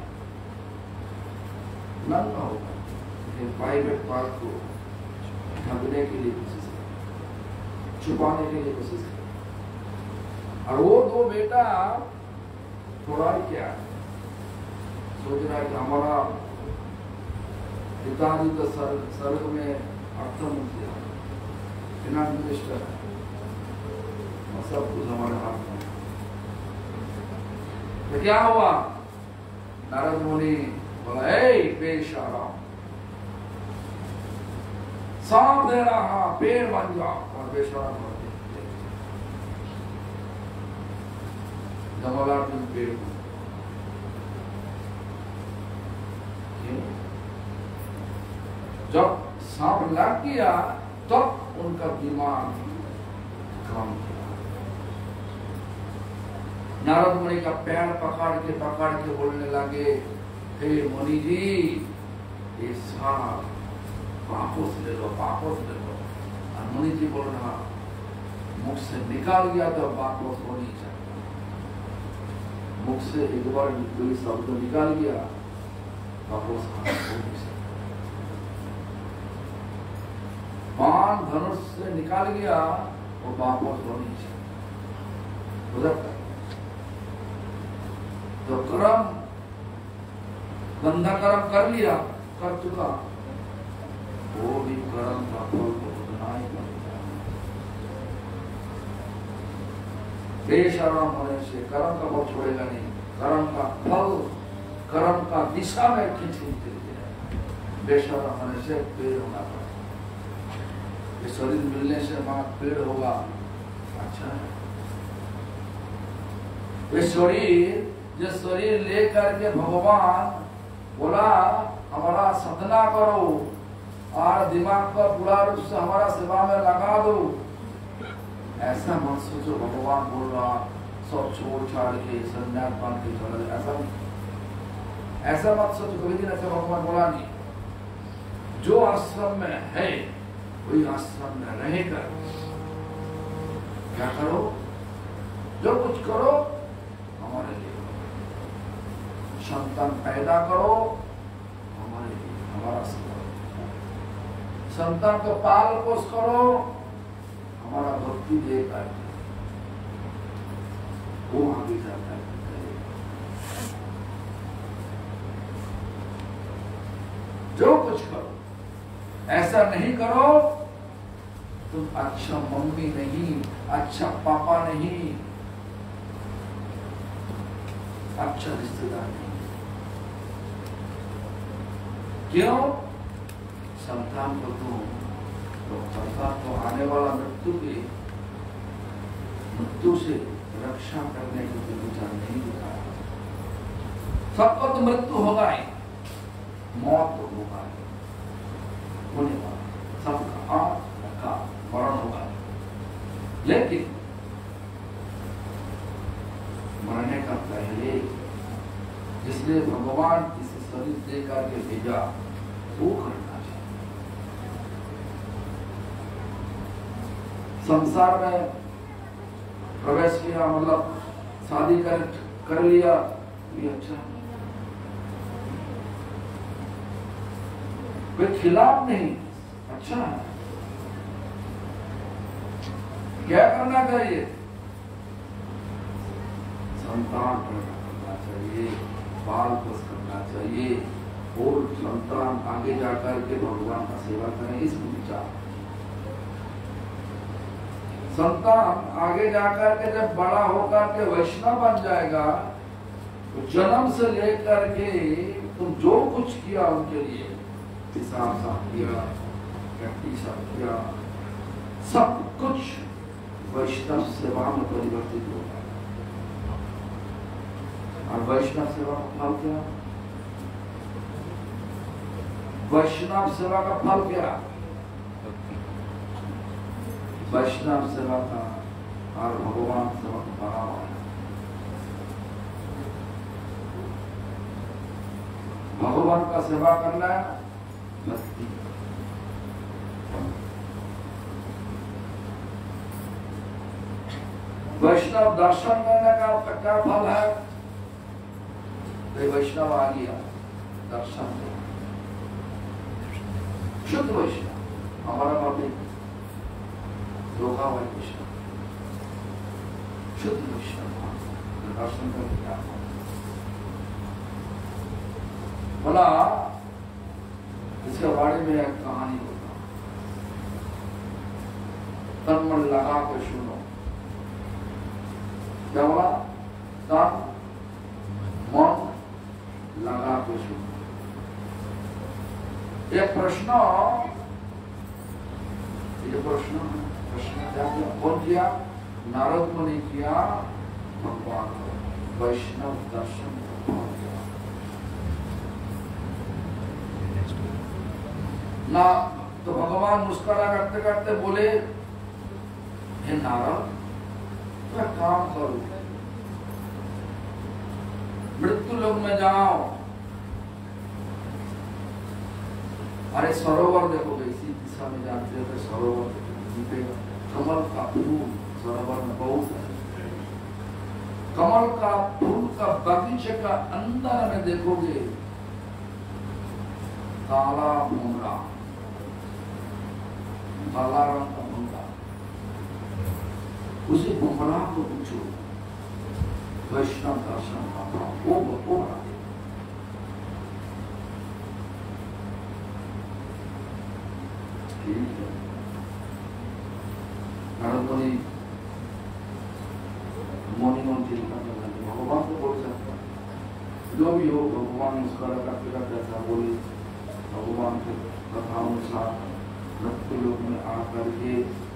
नंगा होगा, प्राइवेट पार्ट को ढकने के लिए कोशिश कर, छुपाने के लिए कोशिश कर। और वो 2 बेटा थोड़ा क्या सोच रहा है कि हमारा पिताजी तो स्वर्ग में अर्थमंत्री है, फिनांस मिनिस्टर है, सब कुछ हमारे हाथ में। तो क्या हुआ? नारद मुनि बोला, ए पेश आ रहा, सांप दे रहा, पेड़ बन जाओ। और बेशरा जमाला पेड़ जब सांप लग गया तब उनका दिमाग काम किया। नारद मुनि का पैर पकड़ के बोलने लगे, हे मुनि जी, ये सांप वापस ले लो, वापस ले लो। और मुनि जी बोल रहा, मुख से निकाल गया तो वापस हो नहीं सकता। मुख से एक बार कोई शब्द निकाल गया, वापस हो नहीं सकता। बाण धनुष से निकाल गया, वो वापस हो नहीं सकता, हो सकता। तो कर्म, गंदा कर्म कर लिया, कर चुका, वो भी कर्म का फल भुगतना ही पड़ेगा। बेशर्म होने से कर्म का फल छोड़ेगा नहीं, कर्म का फल, कर्म का दिशा में खींच के लिए बेशर्म होने से पेड़ होना पड़ेगा। शरीर मिलने से हमारा पेड़ होगा, अच्छा है। ये शरीर, जो शरीर लेकर के भगवान बोला हमारा साधना करो और दिमाग का पूरा रूप से हमारा सेवा में लगा दो, ऐसा मत सोचो भगवान बोल रहा सब छोड़ छाड़ के संन्यास मान के चला जाए, ऐसा मत सोचो। कभी दिन ऐसा भगवान बोला नहीं। जो आश्रम में है वही आश्रम में रहकर क्या करो, जो कुछ करो हमारे लिए, संतान पैदा करो हमारे लिए, हमारा सेवा, संतान को पाल पोष करो, हमारा भक्ति देकर वो आगे जाता है। जो कुछ करो, ऐसा नहीं करो तुम अच्छा मम्मी नहीं, अच्छा पापा नहीं, अच्छा रिश्तेदार नहीं। क्यों? संतान को तुम तो संसार तो आने वाला मृत्यु से रक्षा करने का कोई विचार नहीं दिखाया। सबको तो मृत्यु होगा ही, मौत तो होगा ही, होने वाला सबका का मरण होगा। लेकिन मरने का पहले जिसने भगवान इसे शरीर दे करके भेजा वो करना चाहिए। संसार में प्रवेश किया मतलब शादी कर लिया ये अच्छा, कोई खिलाफ नहीं, अच्छा है। क्या करना चाहिए? संतान पैदा करना चाहिए, बाल पोष करना चाहिए और संतान आगे जाकर के भगवान का सेवा करें, इस विचार। संतान आगे जाकर के जब बड़ा होकर के वैष्णव बन जाएगा तो जन्म से लेकर के तुम जो कुछ किया उनके लिए, हिसाब साफ किया, व्यक्ति साफ किया, सब कुछ वैष्णव सेवा में परिवर्तित होगा। और वैष्णव सेवा का फल क्या? वैष्णव सेवा का फल क्या? वैष्णव सेवा का और भगवान सेवा का बराबर है। भगवान का सेवा करना है भक्ति, वैष्णव दर्शन करने का क्या फल है? वैष्णव आ गया दर्शन से, शुद्ध वैष्णव, हमारा पब्लिक धोखा वैष्णव, शुद्ध वैष्णव दर्शन करके क्या बोला। इसके बारे में एक कहानी होता, तन मन लगा के सुनो। क्या बोला? तन मन लगा के सुनो। एक प्रश्न क्या किया? कौन किया? नारद मुनि किया भगवान को वैष्णव दर्शन ना। तो भगवान मुस्कुरा करते करते बोले, हे नारद, मैं काम करूं, मृत्यु लोक में जाओ। अरे सरोवर देखोगे, इसी दिशा में जाते हो सरोवर दिखेगा, कमल का फूल सरोवर में बहुत है। कमल का फूल का बगीचे का अंदर में देखोगे काला भूमरा, काला रंग का भूमरा, उसी भूमरा को पूछो वैष्णव दर्शन का वो बता दे। नारद मुनि भगवान को बोल सकता, जो भी हो भगवान उसका कैसा बोले। भगवान के कथानुसार मृत्यु लोक में आकर के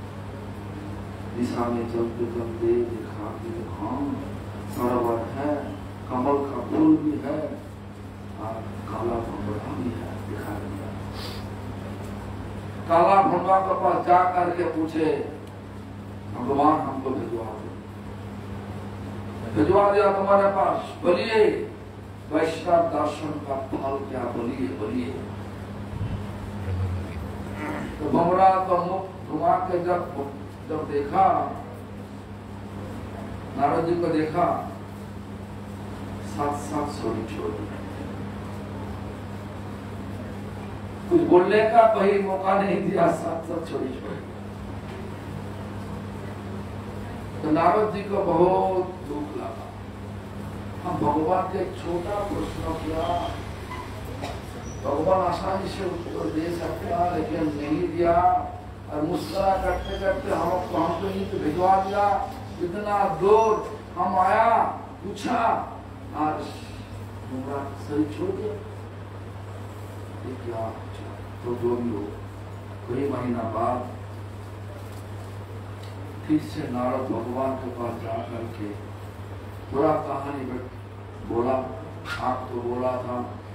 दिशा में चलते चलते दिखा कि हाँ सरोवर है, कमल का फूल भी है और काला भंवरा भी है, दिखा दिया। काला भंवरा के पास जा करके पूछे, भगवान हमको भिजवा दिया तुम्हारे पास, बोलिए वैष्णव दर्शन का फल क्या? बोलिए बोलिए। तो भंवरा का मुख घुमा के जब देखा, नारद जी को देखा, साथ साथ सोनी छोड़ी, कुछ बोलने का कोई मौका नहीं दिया, साथ साथ छोड़ी। तो नारद जी को बहुत दुख लगा। हम भगवान के छोटा प्रश्न किया, भगवान आसानी से उत्तर दे सकता, लेकिन नहीं दिया और मुस्कुरा करते करते हमको ही तो भिजवा दिया। इतना दूर हम आया, पूछा और सही छोड़ दिया। क्या तो जो भी हो कोई महीना बाद फिर से नारद भगवान के पास जा करके थोड़ा कहानी बोला। आप तो बोला था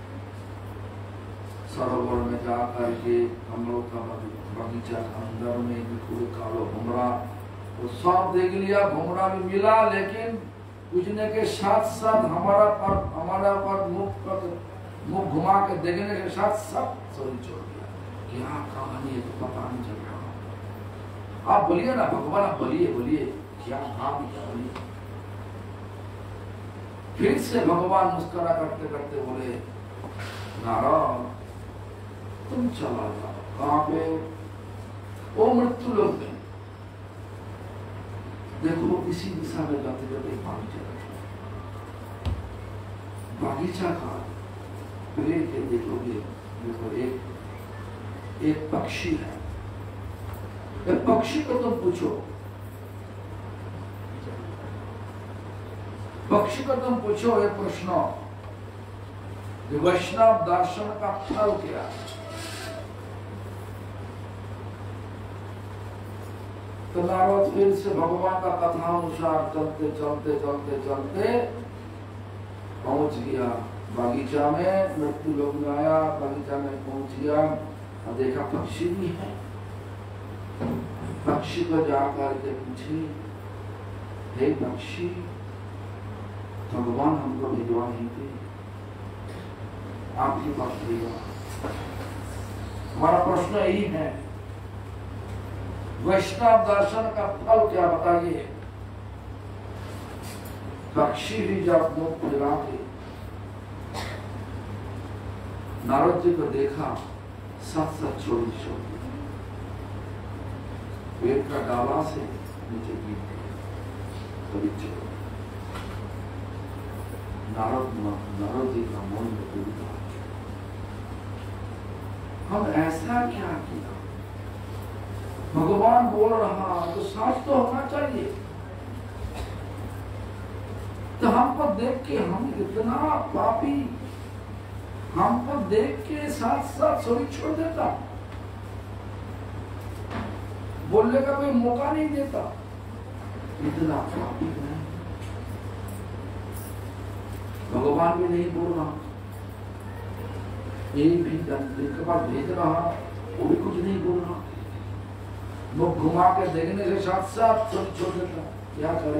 सरोवर में जा करके हम लोग का बगीचा के अंदर में भी कालो घुमरा तो सब देख लिया, घुमरा भी मिला, लेकिन पूछने के साथ साथ हमारा पर मुख घुमा के देखने के साथ सब सोई छोड़ दिया। क्या कहानी है तो पता नहीं चल रहा। आप बोलिए ना भगवान, आप बोलिए क्या नाम क्या बोलिए। फिर से भगवान मुस्कुरा करते करते बोले, नारायण तुम चला जाओ। कहाँ पे? वो मृत्यु लोक में। देखो इसी दिशा में जाते जाते बागीचा का पेड़ के देखोगे, देखो एक पक्षी है। एक पक्षी को तुम पूछो, पक्षी को तुम पूछो एक प्रश्न, वैष्णव दर्शन का फल क्या है? तो नारद फिर से भगवान का कथानुसार चलते चलते चलते चलते पहुंच गया बागीचा में। मृत्यु लोक में आया, बागीचा में पहुंच गया और देखा पक्षी भी है। पक्षी को जाकर के पूछे, हे पक्षी भगवान हमको भिजवा नहीं थे, आपके पास भेजा। हमारा प्रश्न यही है, वैष्णव दर्शन का फल क्या बताइए। पक्षी भी जब मुख फैला के नारद जी को देखा, साथ साथ छोड़ी छोड़ी पेड़ का डाला से नीचे गिर गए। कभी छोड़ नारद जी का मन में टूटा, हम ऐसा क्या किया? भगवान बोल रहा तो सच तो होना चाहिए। तो हमको देख के हम इतना पापी, हमको देख के साथ साथ सोई छोड़ देता, बोलने का कोई मौका नहीं देता। इतना पापी है। भगवान भी नहीं बोल रहा, एक भी के पास भेज रहा, वो भी कुछ नहीं बोल रहा। वो घुमा के देखने के साथ साथ छोड़ देता, क्या करे।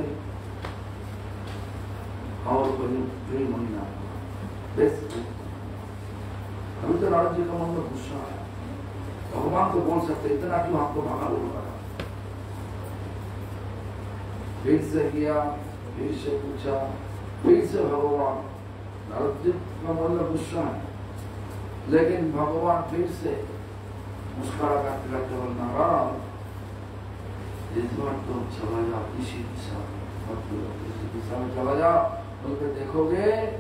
और कोई महीना अभी तो नारद जी का मन में गुस्सा है। भगवान को बोल सकते इतना क्यों आपको भागा बोल रहा। फिर से किया, फिर से पूछा, फिर से भगवान। नारद जी का मन में गुस्सा है, लेकिन भगवान फिर से मुस्कुरा करते करते बोलना, नारायण इस बार तो चला जाओ इसी दिशा में, इसी दिशा में चला जाओ। बोलकर देखोगे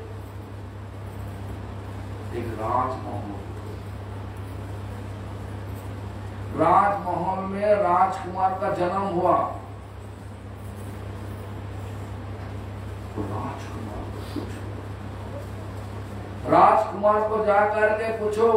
एक राजमहल, राजमहल में राजकुमार का जन्म हुआ। तो राजकुमार को जाकर के पूछो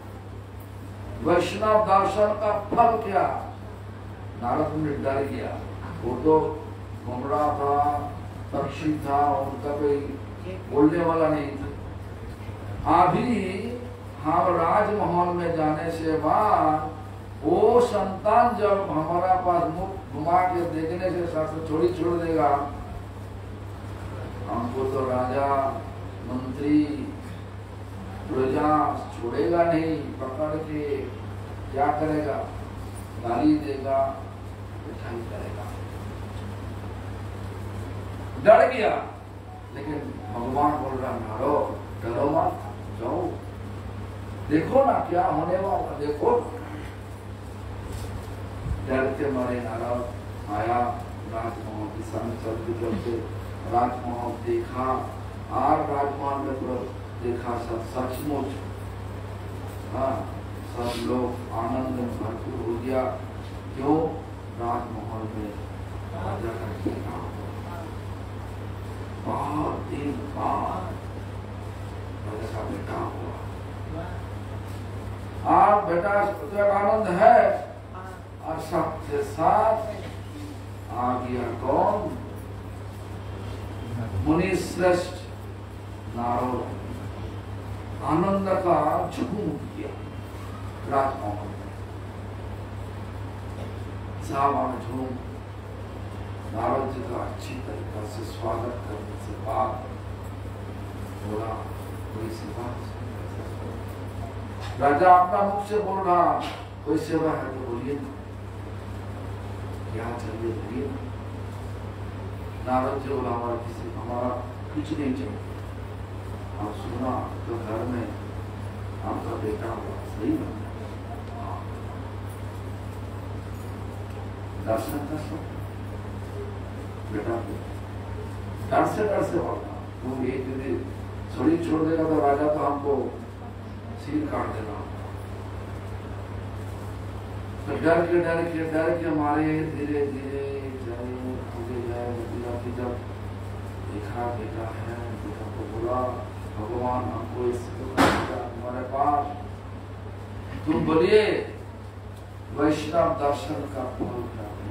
वैष्णव दर्शन का फल क्या? नारद मुनि डर गया, वो तो घूम रहा था, पक्षी था, उनका कोई बोलने वाला नहीं था। अभी हम राजमहल में जाने से बाद वो संतान जब हमारा पास मुख घुमा के देखने से साथ छोड़ देगा, हमको तो राजा मंत्री प्रजा छोड़ेगा नहीं, पकड़ के क्या करेगा, गाली देगा, पिटाई करेगा। डर गया, लेकिन भगवान बोल रहा नारो डरो मत, जाओ देखो ना क्या होने वाला, देखो। डर के मारे नारद आया, राजमहल की सामने चलते चलते राजमहल देखा, और राजमहल में तो देखा सब सचमुच, हाँ सब लोग आनंद में भरपूर हो गया। क्यों? राजमहल में राजा का बेटा बहुत दिन बाद राजा का बेटा हुआ। आप बेटा आनंद है, और सबके साथ आ गया कौन? मुनि श्रेष्ठ नारद। आनंद का झूम किया राजमोहन में, सावन झूम नारद जी का अच्छी तरीका से स्वागत करने से बाद बोला, कोई सेवा? राजा अपना मुख से बोल रहा, कोई सेवा है तो बोलिए ना, क्या चाहिए बोलिए ना। नारद जी बोला, हमारा कुछ नहीं चाहिए। और सुना तो घर में आपका बेटा हुआ, सही बात है, दर्शन कर सकते बेटा को। डर से बोलना, तुम एक दिन शरीर छोड़ देगा तो राजा तो हमको सिर काट देगा। तो डर के मारे धीरे धीरे जाए जब देखा बेटा है, बेटा को बोला, भगवान हमको हमारे पास, तुम बोलिए वैष्णव दर्शन का फल क्या है?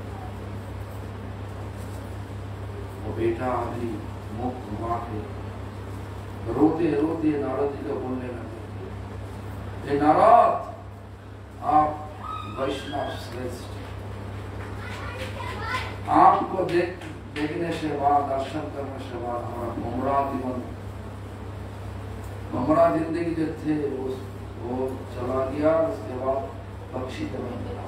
वो बेटा अभी मुख घुमा के रोते रोते नारद जी को बोलने लगे, नारद आप वैष्णव श्रेष्ठ, आपको देखने से बाद, दर्शन करने से बाद हमारा भमरा जिंदगी जो थे वो चला गया। उसके बाद पक्षी का बन गया।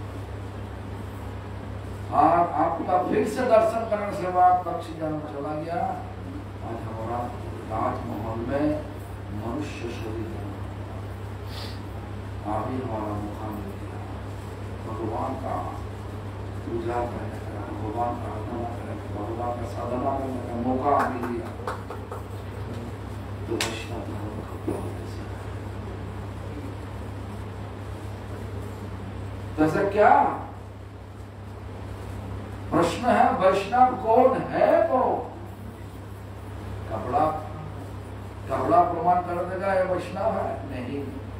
और आपका फिर से दर्शन करने से बाद पक्षी जन्म चला गया। आज हमारा राजमहल में मनुष्य शरीर अभी हमारा मौका मिल गया भगवान का पूजा करने का, भगवान का आराधना करने का, भगवान का साधना करने का मौका मिल गया। तो वैष्णव धर्म का प्रभाव जैसे क्या प्रश्न है, वैष्णव कौन है? कौन? कपड़ा प्रमाण कर देगा ये वैष्णव है? नहीं।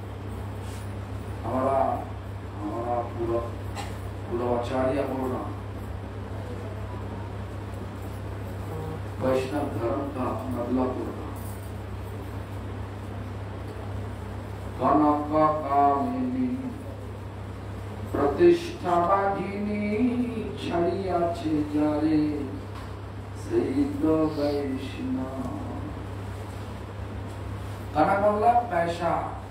हमारा पूर्वाचार्य बोल रहा, वैष्णव धर्म का मतलब बोल रहा, कनक कामिनी प्रतिष्ठा बाधिनी छड़िया छे जारे सही तो वैष्णव। कनक मतलब पैसा,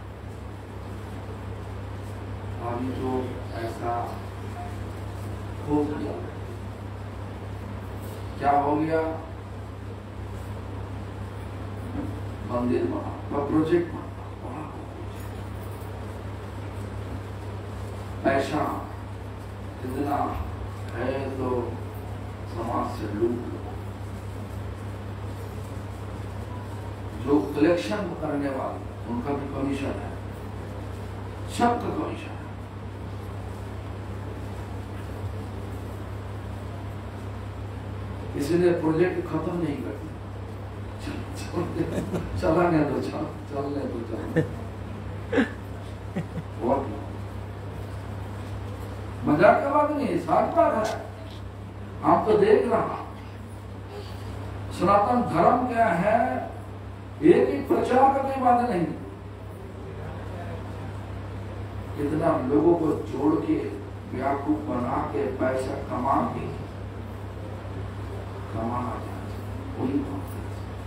अभी जो ऐसा हो गया, क्या हो गया? मंदिर बना, प्रोजेक्ट बना, पैसा इतना है तो समाज से लूट लो। जो कलेक्शन करने वाले उनका भी कमीशन है, सबका कमीशन है। इसलिए प्रोजेक्ट खत्म नहीं करते, चलाने दो, चलने दो। मजाक का बात नहीं, साथ बात है। आप तो देख रहा, सनातन धर्म क्या है, एक ही प्रचार करने बात नहीं, कितना लोगों को जोड़ के व्याकुप बना के पैसा कमाना वही बात है।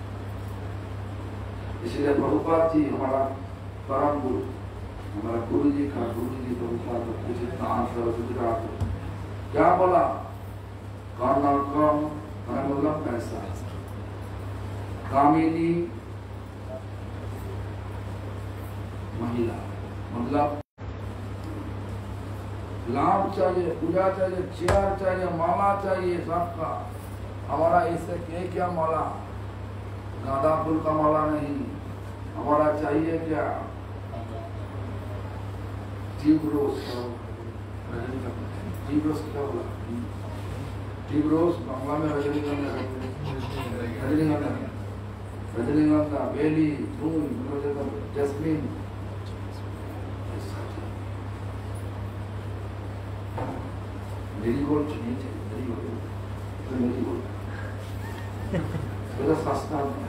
इसलिए प्रभुपाद जी हमारा परम गुरु, हमारा गुरु जी प्रभुपाद गुजरात क्या बोला? कम मतलब पैसा, कामिनी महिला, मतलब लाभ चाहिए, पूजा चाहिए, चेयर चाहिए, माला चाहिए, सबका। हमारा इससे क्या माला? गांदा फूल का माला नहीं, हमारा चाहिए क्या? ट्यूबरोज क्या बोला? ट्यूबरोज बांग्ला में रजनीगंधा, बेली, फूल, जैस्मीन, मेरी गोल्ड नहीं चाहिए, मेरी गोल्ड तो मेरी गोल्ड मेरा सस्ता है।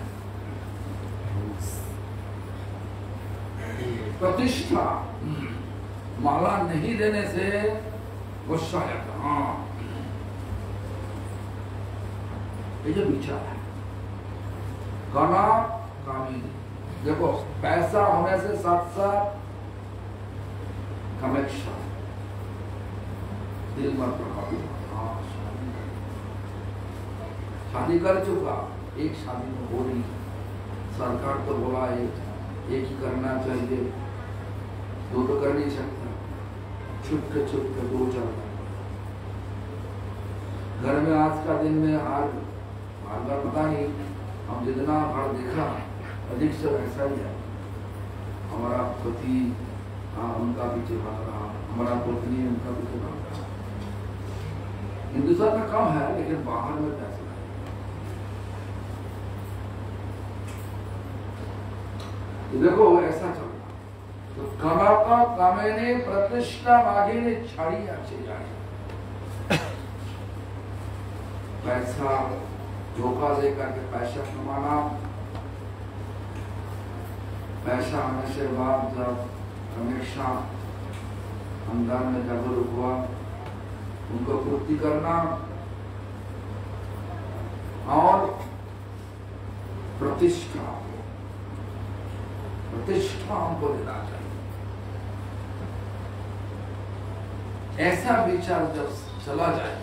प्रतिष्ठा माला नहीं देने से गुस्सा आता। हाँ, ये जो विचार है काना कामिनी। देखो पैसा होने से साथ साथ कामेक्षा दिल में प्रभावित। हाँ, शादी कर चुका, एक शादी में हो रही, सरकार तो बोला एक ही करना चाहिए, दो तो कर नहीं सकता, छुप के दो चलता। घर में आज का दिन में हार पता नहीं, हम जितना भार देखा अधिक से ऐसा ही है। हमारा पति उनका पीछे भाग रहा, हमारा पत्नी उनका पीछे भाग रहा। हिंदुस्तान में कम है लेकिन बाहर में पैसा है। तो देखो ऐसा चल रहा। तो कमाता कामेने प्रतिष्ठा मांगेने छाड़ी अच्छे जाए। पैसा धोखा दे करके पैसा कमाना, पैसा आने से बाद जब हमेशा अंदर में जागरूक हुआ उनको पूर्ति करना और प्रतिष्ठा हमको देना चाहिए। ऐसा विचार जब चला जाएगा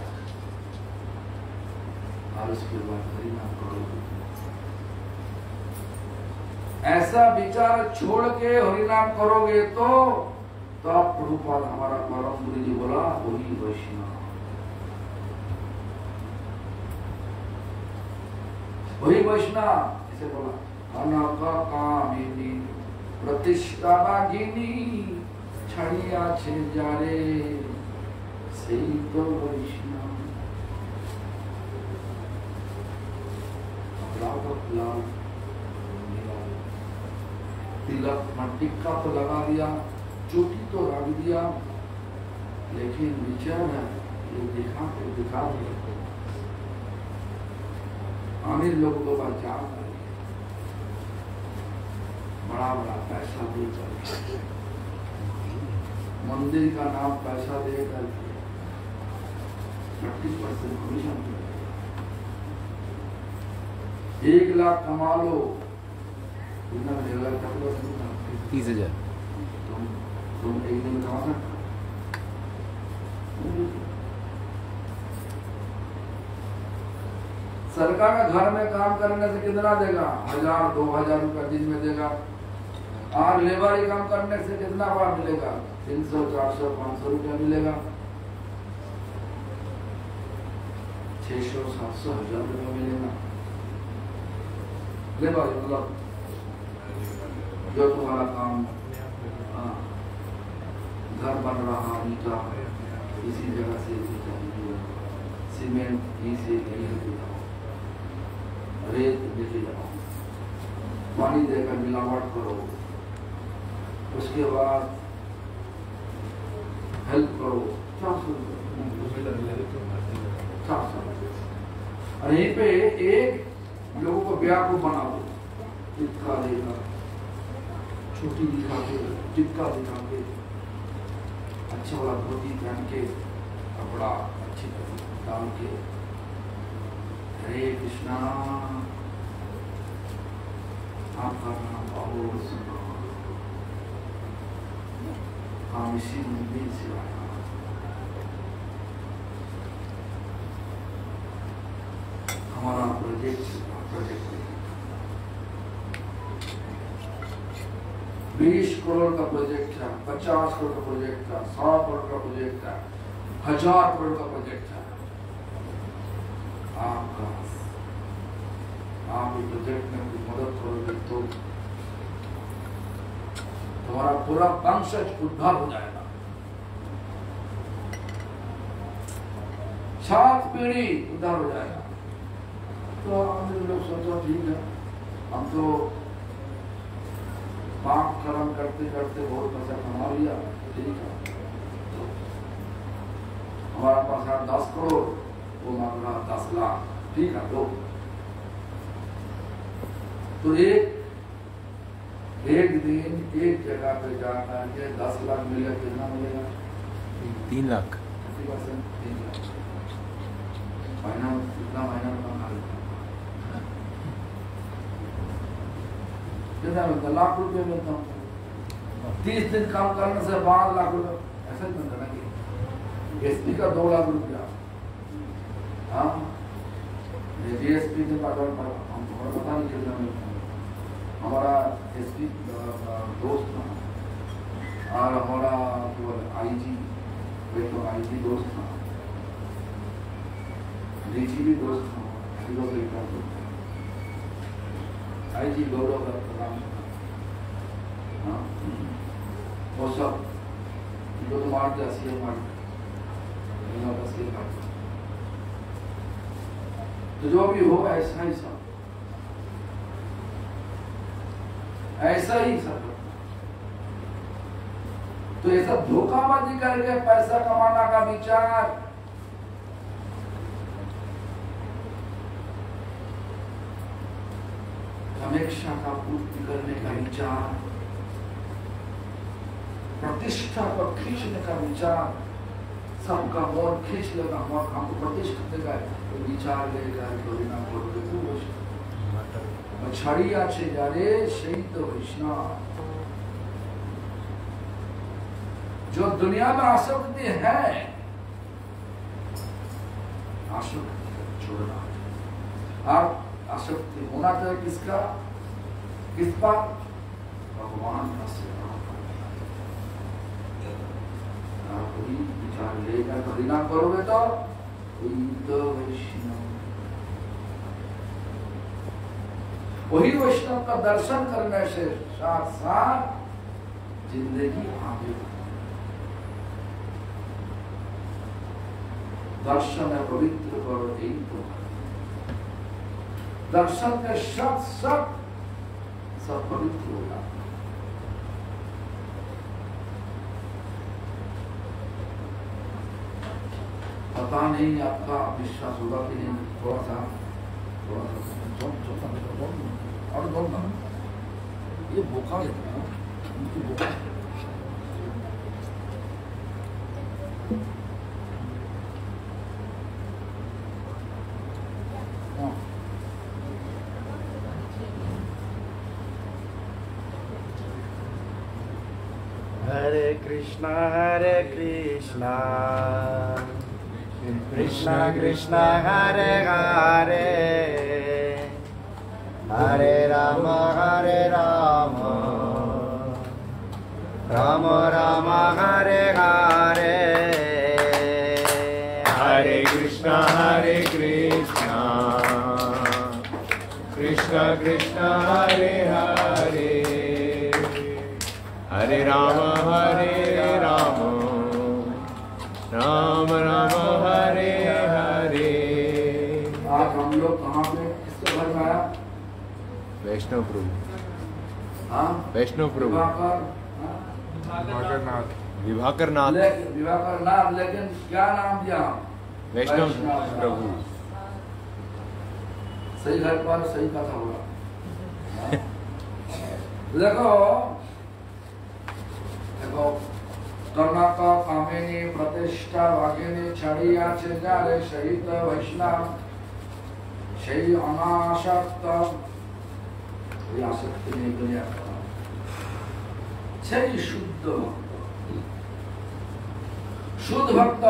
और उसके बाद हरिनाम करोगे, ऐसा विचार छोड़ के हरिनाम करोगे तो आप प्रभुपाद हमारा परम गुरु जी बोला वही वैष्णव, वही वैष्णव इसे बोला। अनका कामिनी प्रतिष्ठा मांगिनी छड़िया छे जारे सही तो वैष्णव। लाल तिलक टिक्का तो लगा दिया, चोटी तो रख दिया, लेकिन विचार है ये दिखा दिया। अमीर लोगों को पहचान बड़ा पैसा देकर मंदिर का नाम पैसा देकर 30% कमीशन 1 लाख कमा लो, 30,000 तुम एक दिन कमा सकते। सरकार का घर में काम करने से कितना देगा? 1000-2000 रुपया दिन में देगा। और लेबरी काम करने से कितना बार मिलेगा? 300-400-500 रुपया मिलेगा। 600-700-1000 रुपया मिलेगा। लेबरी मतलब जो तुम्हारा काम घर बन रहा, ईटा इसी जगह से सीमेंट इसी लेके जाओ, रेत लेके जाओ, पानी देकर मिलावट करो, उसके बाद हेल्प करो, 400 और यहीं पे एक लोगों को ब्याह को बना दो, टिक्का देगा, छोटी दिखा के, टिक्का दिखा के, अच्छा वाला धोती पहन के, कपड़ा अच्छी तरह डाल के, हरे कृष्णा आपका नाम बहुत सुना, हम इसी मंदिर से आया। हमारा प्रोजेक्ट 20 करोड़ का प्रोजेक्ट था, 50 करोड़ का प्रोजेक्ट था, 100 करोड़ का प्रोजेक्ट था, 1000 करोड़ का प्रोजेक्ट था। आप इस प्रोजेक्ट में कुछ मदद करोगे तो तुम्हारा पूरा वंशज उद्धार हो जाएगा। 7 पीढ़ी उद्धार हो जाएगा। तो हमने लोग सोचा ठीक है, हम तो पाप कर्म करते करते बहुत पैसा कमा लिया, ठीक है, हमारा पास था 10 करोड़, वो मांग रहा 10 लाख। ठीक है, दो। तो एक दिन एक जगह पे जाकर के 10 लाख मिलेगा, कितना मिलेगा? 3 लाख। 30%, 3 लाख। महीना कितना महीना कमा लेता? कितना मिलता? लाख रुपये मिलता हूँ। 30 दिन काम करने से 12 लाख रुपये ऐसा नहीं मिलता ना कि एसपी का 2 लाख रुपया। हाँ, डीएसपी के बाद हमको पता नहीं कितना मिलता। हमारा एसपी दोस्त था और हमारा आईजी, वे तो आईजी दोस्त था, डीजी भी दोस्त था, आईजी गौरव का प्रधान। हाँ, वो सब इनको तो मार दिया, सीएम मार दिया। तो जो भी हो ऐसा ही सब, ऐसा ही सब। तो ये सब धोखाबाजी करके पैसा कमाना का विचार, अपेक्षा का पूर्ति करने का विचार, प्रतिष्ठा को खींचने का विचार, सबका मन खींच लेगा, हमको प्रतिष्ठा देगा, तो विचार लेगा ना छड़ी आछे जारे सही तो वैष्णव। जो दुनिया में आसक्ति है, आसक्ति छोड़ना। आप आसक्ति होना चाहिए किसका? किस पर? भगवान का सेवा। आप वही विचार लेकर परिणाम करोगे तो वैष्णव, वही वैष्णव का दर्शन करने से साथ साथ जिंदगी आगे। दर्शन है पवित्र करो, यही तो दर्शन के सब पवित्र होगा। पता नहीं आपका विश्वास होगा कि नहीं। थोड़ा सा और बोलना, ये बोका लेता है उनकी बोका। हरे कृष्णा कृष्णा कृष्णा हरे हरे, हरे राम राम राम हरे हरे, हरे कृष्णा कृष्णा कृष्णा हरे हरे, हरे राम राम राम हरे हरे। आज हम लोग कहाँ पे किसके घर में आया? वैष्णव प्रभु। हाँ, वैष्णव प्रभु विभाकर नाथ। लेकिन क्या नाम दिया? वैष्णव प्रभु। सही घर पर सही कथा होगा। देखो कर्नाटक कामिनी प्रतिष्ठा वागिनी छड़िया जारे सहित वैष्णव सही अनासक्त, आसक्ति नहीं दुनिया का सही शुद्ध भक्त।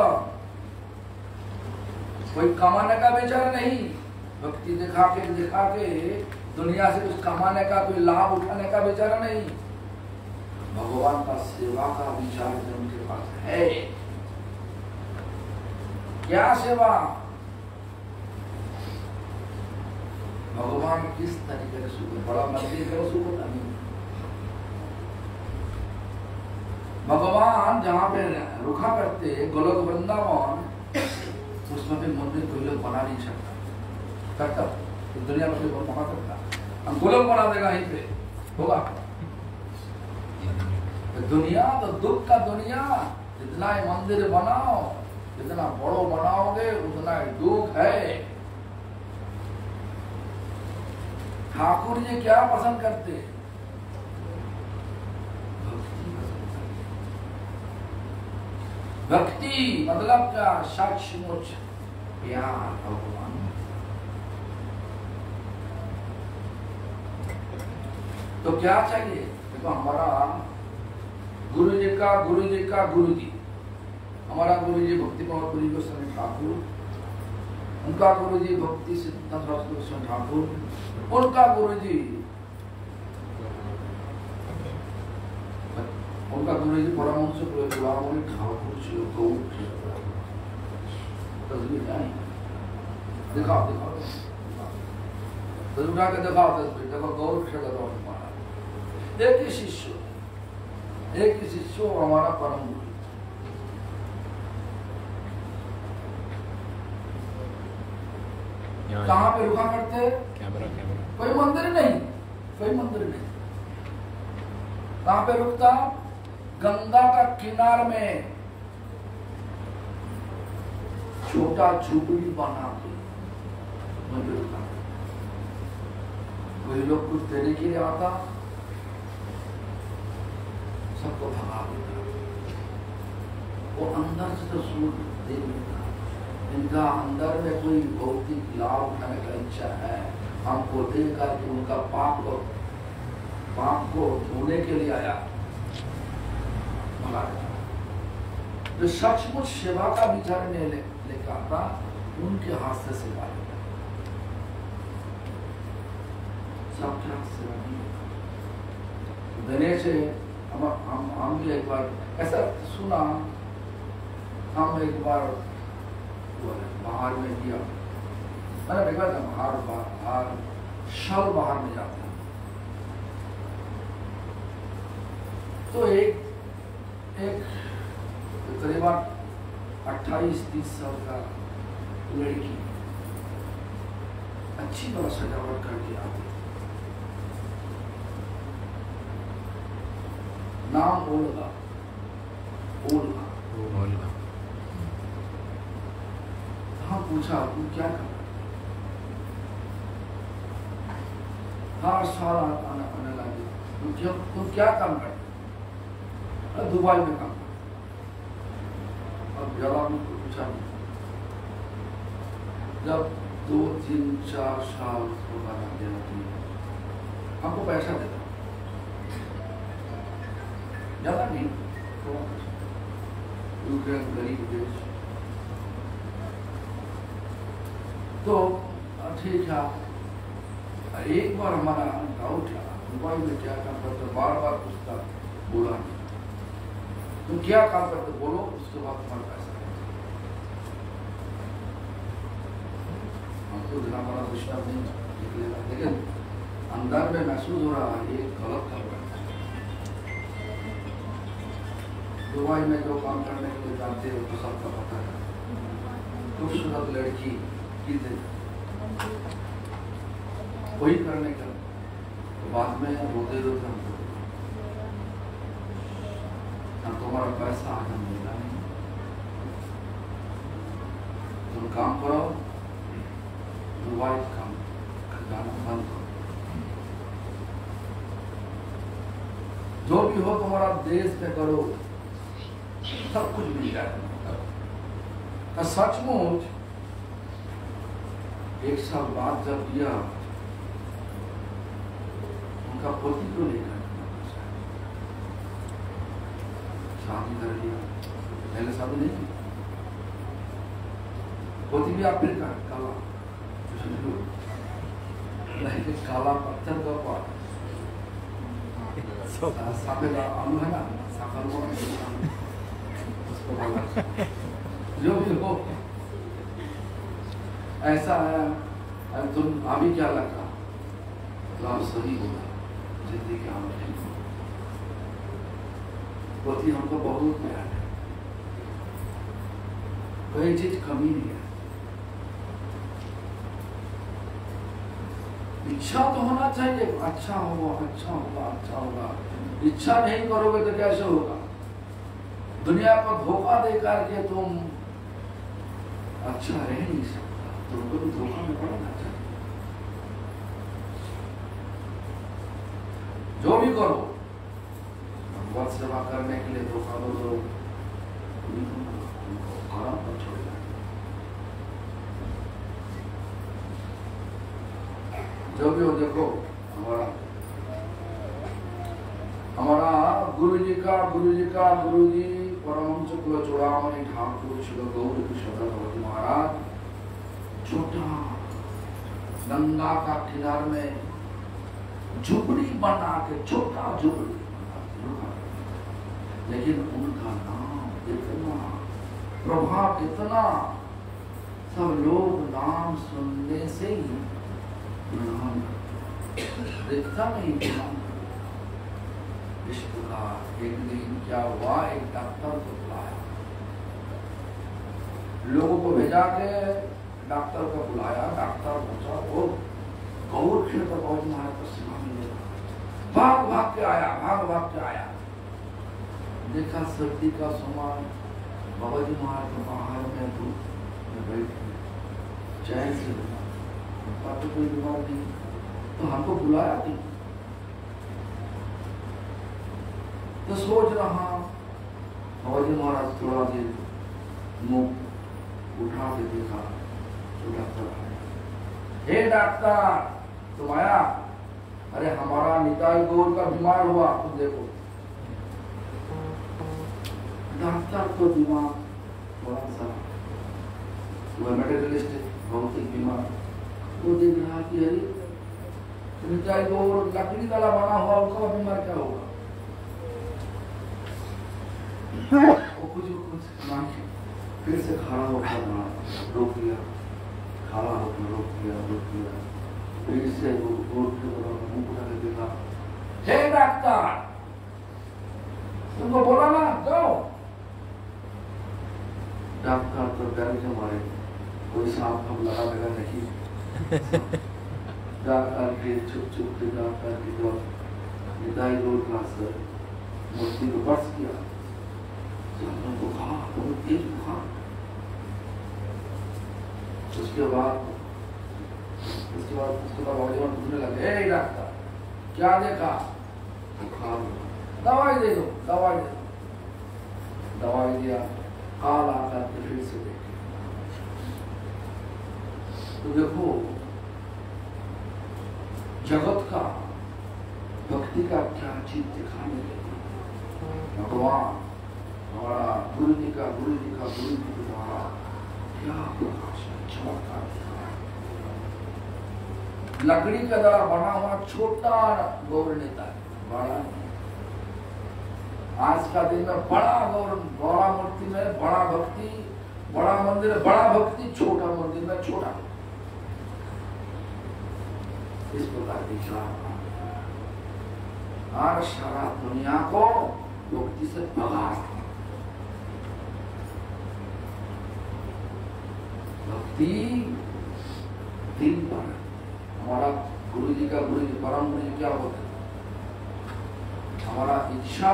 कोई कमाने का विचार नहीं, भक्ति दिखा के दुनिया से कुछ कमाने का, कोई लाभ उठाने का विचार नहीं। भगवान का सेवा का विचार उनके पास है। क्या सेवा? भगवान किस तरीके से सुख, बड़ा मंदिर करो सुख होता नहीं। भगवान जहाँ पे रुका करते गोलोक वृंदावन, उसमें भी मंदिर कोई लोग बना नहीं सकता। दुनिया में कोई बना सकता, हम गोलोक बना देगा यहीं पे होगा। दुनिया तो दुख का दुनिया, जितना ही मंदिर बनाओ जितना बड़ो बनाओगे उतना ही दुख है। ठाकुर जी क्या पसंद करते हैं? भक्ति मतलब क्या? सचमुच प्यार भगवान। तो क्या चाहिए? देखो हमारा गुरु जी का गुरु जी, हमारा गुरु जी भक्ति प्रमोद पुरी गोस्वामी ठाकुर, उनका गुरु जी भक्ति सिद्धांत गोस्वामी ठाकुर, उनका गुरु जी परमहंस गुलामों ठाकुर जी को तस्वीर नहीं दिखाओ तस्वीर उठा के दिखाओ, तस्वीर देखो गौर क्षेत्र हमारा एक ही शिष्य हमारा परम गुरु। कहाँ पे रुका करते? कैमरा कोई मंदिर नहीं। कहाँ पे रुकता? गंगा का किनार में छोटा झोपड़ी बना के मंदिर रुका। कोई लोग कुछ देने के लिए आता, सबको भगा देता। वो अंदर से तो सूट दे देता। इनका अंदर में कोई भौतिक लाभ उठाने का इच्छा है, हमको देख करके उनका पाप को धोने के लिए आया। जो सचमुच सेवा का विचार नहीं लेकर आता, उनके हाथ से सेवा लेता। सब सेवा नहीं देने से हम भी एक बार ऐसा सुना। हम एक बार बाहर में दिया, मैंने देखा था बाहर शल बाहर में जाता है, तो एक करीबन 28-30 साल का लड़की अच्छी तरह सजावट करके आती। नाम ओल्गा। हाँ पूछा तुम क्या कर? हर साल आने लगे। तुम क्या काम करते? दुबई में काम। अब जवाब मुझको पूछा नहीं। जब 2-3-4 साल होगा हमको पैसा देता, ज्यादा नहीं, यूक्रेन गरीब देश। तो ठीक है। एक बार हमारा डाउट है, दुबई में क्या काम करते? बार बार पूछता, बोला नहीं। तुम क्या काम करते बोलो, उसके बाद तुम्हारा पैसा। हमको दिन हमारा विश्वास नहीं निकलेगा, लेकिन अंदर में महसूस हो रहा है ये गलत काम करता है। दुबई में जो काम करने के लिए जाते हो तो सबका पता है। खूबसूरत लड़की की वही करने का, तो बाद में रोते हमको तुम्हारा पैसा आगे मिलेगा नहीं। तुम काम करो, दुबई काम जाना बंद करो। जो भी हो तुम्हारा देश में करो, सब कुछ मिल जाएगा। सचमुच एक साल बाद जब दिया, उनका पति को लेकर शादी कर लिया। पहले शादी नहीं की, पति भी आप फिर काला काला पत्थर का पार सफेद आलू है ना, उसको बोला जो भी हो ऐसा है। तुम अभी क्या लगा तो आप सही होगा, जिंदगी हम ठीक हो। पति हमको बहुत प्यार है, कोई चीज कमी नहीं है। इच्छा तो होना चाहिए, अच्छा होगा अच्छा होगा अच्छा होगा। इच्छा नहीं करोगे तो कैसे होगा? दुनिया को धोखा दे करके तुम अच्छा रह नहीं सकता, तुमको भी धोखा में पड़ना चाहिए। जो भी करो भगवत सेवा करने के लिए धोखा दो तो खराब पर छोड़ जाए। जो भी हो देखो, हमारा गुरु जी परमहंस कुलचूड़ामणि ठाकुर श्री गौर किशोर भगवती महाराज छोटा गंगा का किनार में झुपड़ी बना के, छोटा झुपड़ी, लेकिन उनका नाम इतना प्रभाव, इतना सब लोग नाम सुनने से ही देखता नहीं था। इस प्रकार एक दिन क्या हुआ, एक डॉक्टर को बुलाया, लोगों को भेजा के डॉक्टर को बुलाया। डॉक्टर पूछा, वो गौर खेल पर बहुत महाराज को सेवा मिलेगा। भाग भाग के आया, देखा सर्दी का समय, बाबाजी महाराज को बाहर में धूप में बैठे चैन से, तो कोई बीमार नहीं, तो हमको बुलाया नहीं। तो सोच रहा, बाबाजी महाराज थोड़ा देर मुंह उठा के देखा तो डॉक्टर आया। हे डॉक्टर, तुम आया? अरे हमारा निताई गौर का बीमार हुआ, तुम देखो। डॉक्टर तो बीमार, थोड़ा सा मेडिकलिस्ट, भौतिक बीमार, वो देख रहा कि अरे निताई गौर लकड़ी वाला बना हुआ, उसका बीमार क्या होगा? वो कुछ फिर से खड़ा होकर रोक लिया, खड़ा होकर रोक लिया, फिर से वो मुंह उठा के देखा। हे डॉक्टर, तुमको बोला ना जाओ। डॉक्टर तो डर के मारे, कोई सांप हम लगा नहीं। डॉक्टर के चुप के डॉक्टर की जो निताई गौर का मूर्ति को बस किया, बुखार, बहुत तेज बुखार। उसके बाद पूछने लगे, हे डॉक्टर क्या देखा? बुखार, दवाई दे दो। दवाई दिया, काल आकर के फिर से देखे। तो देखो जगत का भक्ति का क्या चीज दिखाने लगे। भगवान हमारा गुरु जी का द्वारा क्या प्रकाश है, चमत्कार। लकड़ी का द्वारा बना हुआ छोटा गौर नेता है, बड़ा नहीं। आज का दिन में बड़ा गौर, बड़ा मूर्ति में बड़ा भक्ति, बड़ा मंदिर में बड़ा भक्ति, छोटा मंदिर में छोटा। इस प्रकार दिखा और सारा दुनिया को भक्ति से भगा। भक्ति दिल पर। हमारा गुरु जी परम गुरु जी क्या बोलते हैं? हमारा इच्छा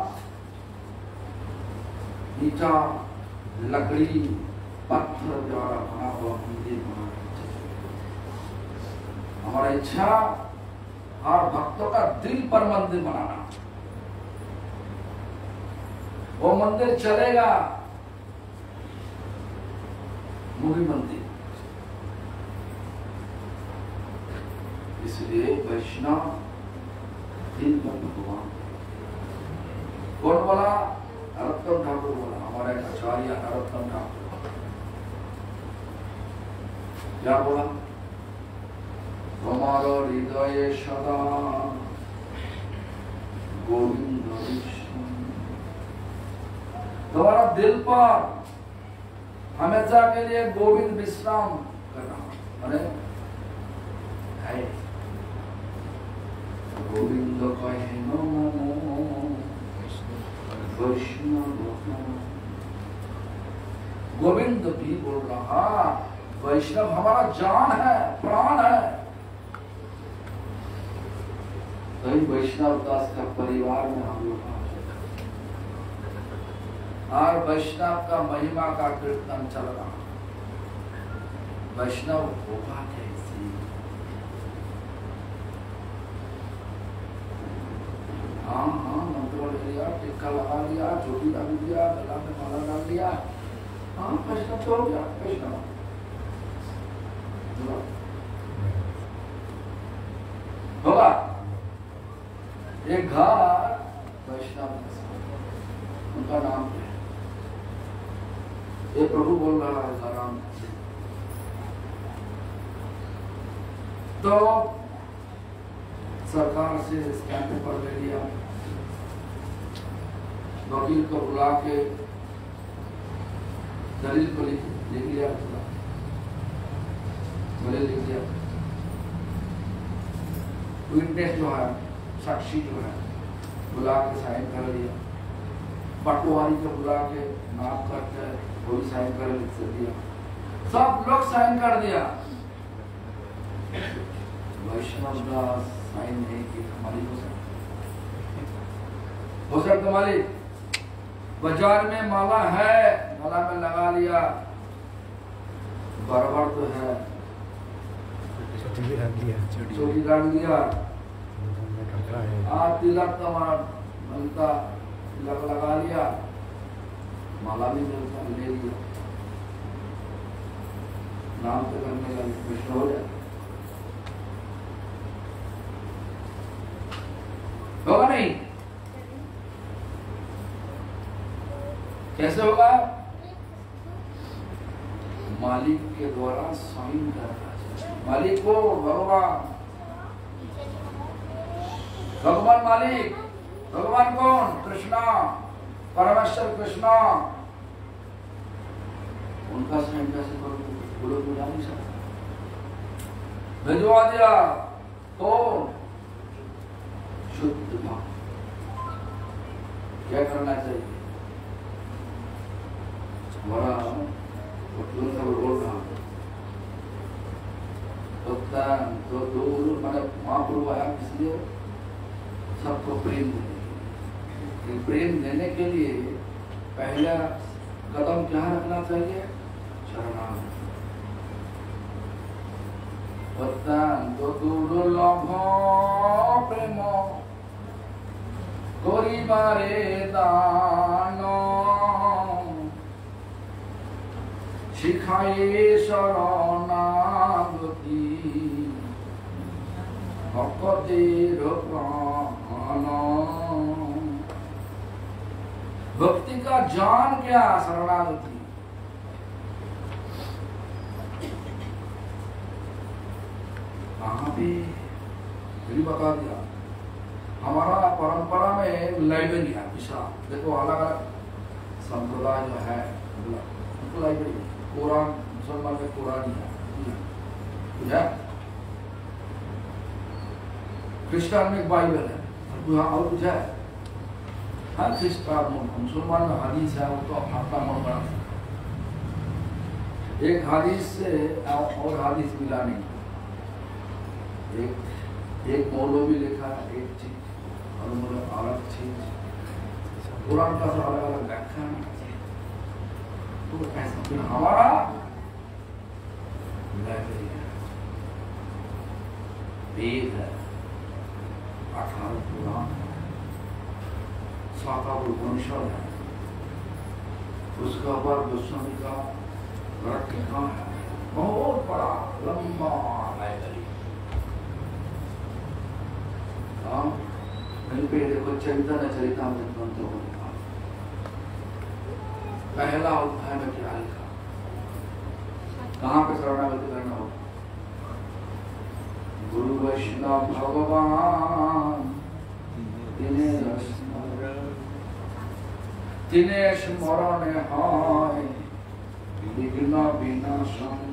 ईटा, लकड़ी, पत्थर द्वारा बना हुआ मंदिर बनाना चाहिए। हमारा इच्छा हर भक्तों का दिल पर मंदिर बनाना। वो मंदिर चलेगा, मुनि मंदिर। इसलिए वैष्णव दिल पर भगवान। कौन बोला? नरोत्तम ठाकुर बोला, हमारे आचार्य नरोत्तम ठाकुर। क्या बोला? हमारा हृदय सदा गोविंद विष्णु। तुम्हारा दिल पर हमेशा के लिए गोविंद विश्राम करना है। गोविंद कहे नमो वैष्णव। गोविंद भी बोल रहा, वैष्णव हमारा जान है, प्राण है। तो वैष्णव दास का परिवार में हम लोग और वैष्णव का महिमा का कीर्तन चल रहा। वैष्णव होगा कैसे? हाँ हाँ, मंत्र ले लिया, टिक्का लगा लिया, चोटी डाल दिया, गला में माला डाल दिया, हाँ वैष्णव तो हो गया वैष्णव। होगा एक घर वैष्णव, उनका नाम है, ये प्रभु बोल रहा है आराम से। तो सरकार से स्टैंप पेपर ले लिया, वकील को बुला के दलील को लिख लिया, बोले लिख दिया, विटनेस जो है, साक्षी जो है, बुला के साइन कर लिया, पटवारी को बुला के नाप करके वो भी साइन कर लिख दिया, सब लोग साइन कर दिया। वैष्णव का साइन नहीं कि मालिक हो सकता मालिक, बाजार में माला है, माला में लगा लिया, बराबर तो है, चोटी डाल दिया, तिलक तो मिलता, तिलक लगा लिया, माला भी मिलता, ले लिया, नाम तो करने का विष्णु हो जाए, होगा नहीं? कैसे होगा? मालिक के द्वारा साइन करना चाहिए। मालिक को भगवान, भगवान मालिक, भगवान कौन? कृष्णा, परमेश्वर कृष्णा, उनका साइन कैसे करोगे? बोलो तो जा नहीं सकता, भिजवा दिया कौन? शुद्ध भाव। क्या करना चाहिए? हमारा वकील सब बोल रहा तो दूर मैंने महाप्रभु आया इसलिए सबको प्रेम देने के लिए। प्रेम देने के लिए पहला कदम क्या रखना चाहिए? शरणागति। तो दूर लभ प्रेम करिबारे दान, शिखाए शरणागति भक्तेर प्राण। भक्ति का जान क्या? शरणागति। कहाँ पे भी बता दिया। हमारा परंपरा में लाइब्रेरी है विशाल, देखो अलग अलग संप्रदाय जो है उनको लाइब्रेरी, कुरान मुसलमान में कुरान ही है, क्रिश्चियन में बाइबल है, और कुछ है? हर क्रिश्चियन मुसलमान में हदीस है, वो तो अपना मन बना सकता, एक हदीस से और हदीस मिला नहीं, एक मौलवी लिखा एक चीज और अलग चीज, कुरान का अलग अलग व्याख्या। तो ऐसा हमारा लाइब्रेरी है, वेद है, 18 पुराण है, 7 उपनिषद है, उसका बाद गोस्वामी का रटना है, बहुत बड़ा लंबा लाइब्रेरी। कहीं पे देखो चैतन्य चरितामृत ग्रंथ को लिखा, पहला अध्याय में क्या लिखा, कहाँ पे शरणागति करना हो? गुरु वैष्णव भगवान तिने स्मरण हाय विघ्न विनाशन,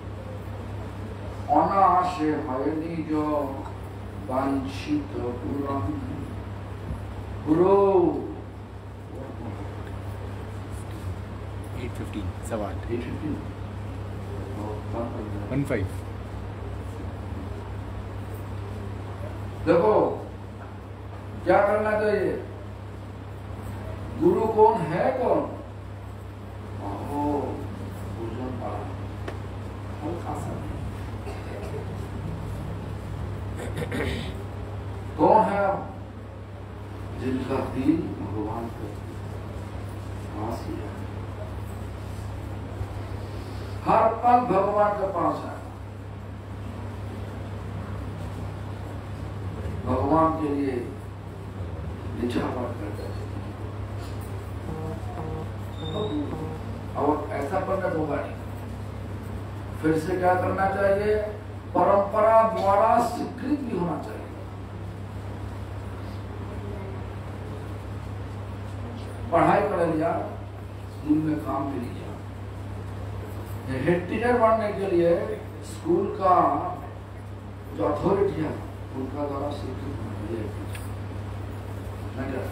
अनाशे भय निज वांछित पूरण। गुरु 8:15 सवा 8:15 15। देखो क्या करना चाहिए? गुरु कौन है? कौन? पूजन पालन, हर पल भगवान के पास है। भगवान के लिए निछावर करते हैं। और ऐसा पंडित होगा नहीं। फिर से क्या करना चाहिए? परंपरा द्वारा स्वीकृत भी होना चाहिए। पढ़ाई कर लिया, स्कूल में काम भी लिया, हेड टीचर बनने के लिए स्कूल का जो अथॉरिटी है उनका द्वारा स्वीकृत होना चाहिए।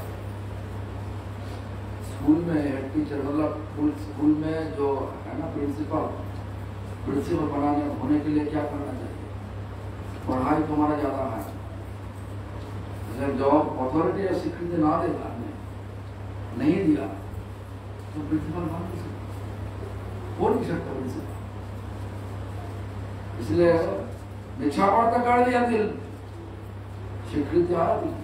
स्कूल में हेड टीचर मतलब स्कूल में जो है ना प्रिंसिपल बनाने होने के लिए क्या करना चाहिए? पढ़ाई तुम्हारा ज्यादा है, जॉब अथॉरिटी या स्वीकृति ना देगा, नहीं दिया तो प्रिंसिपल बन नहीं सकता, हो नहीं सकता प्रिंसिपल। इसलिए निछावर तक कर दिया, दिल स्वीकृति आ गई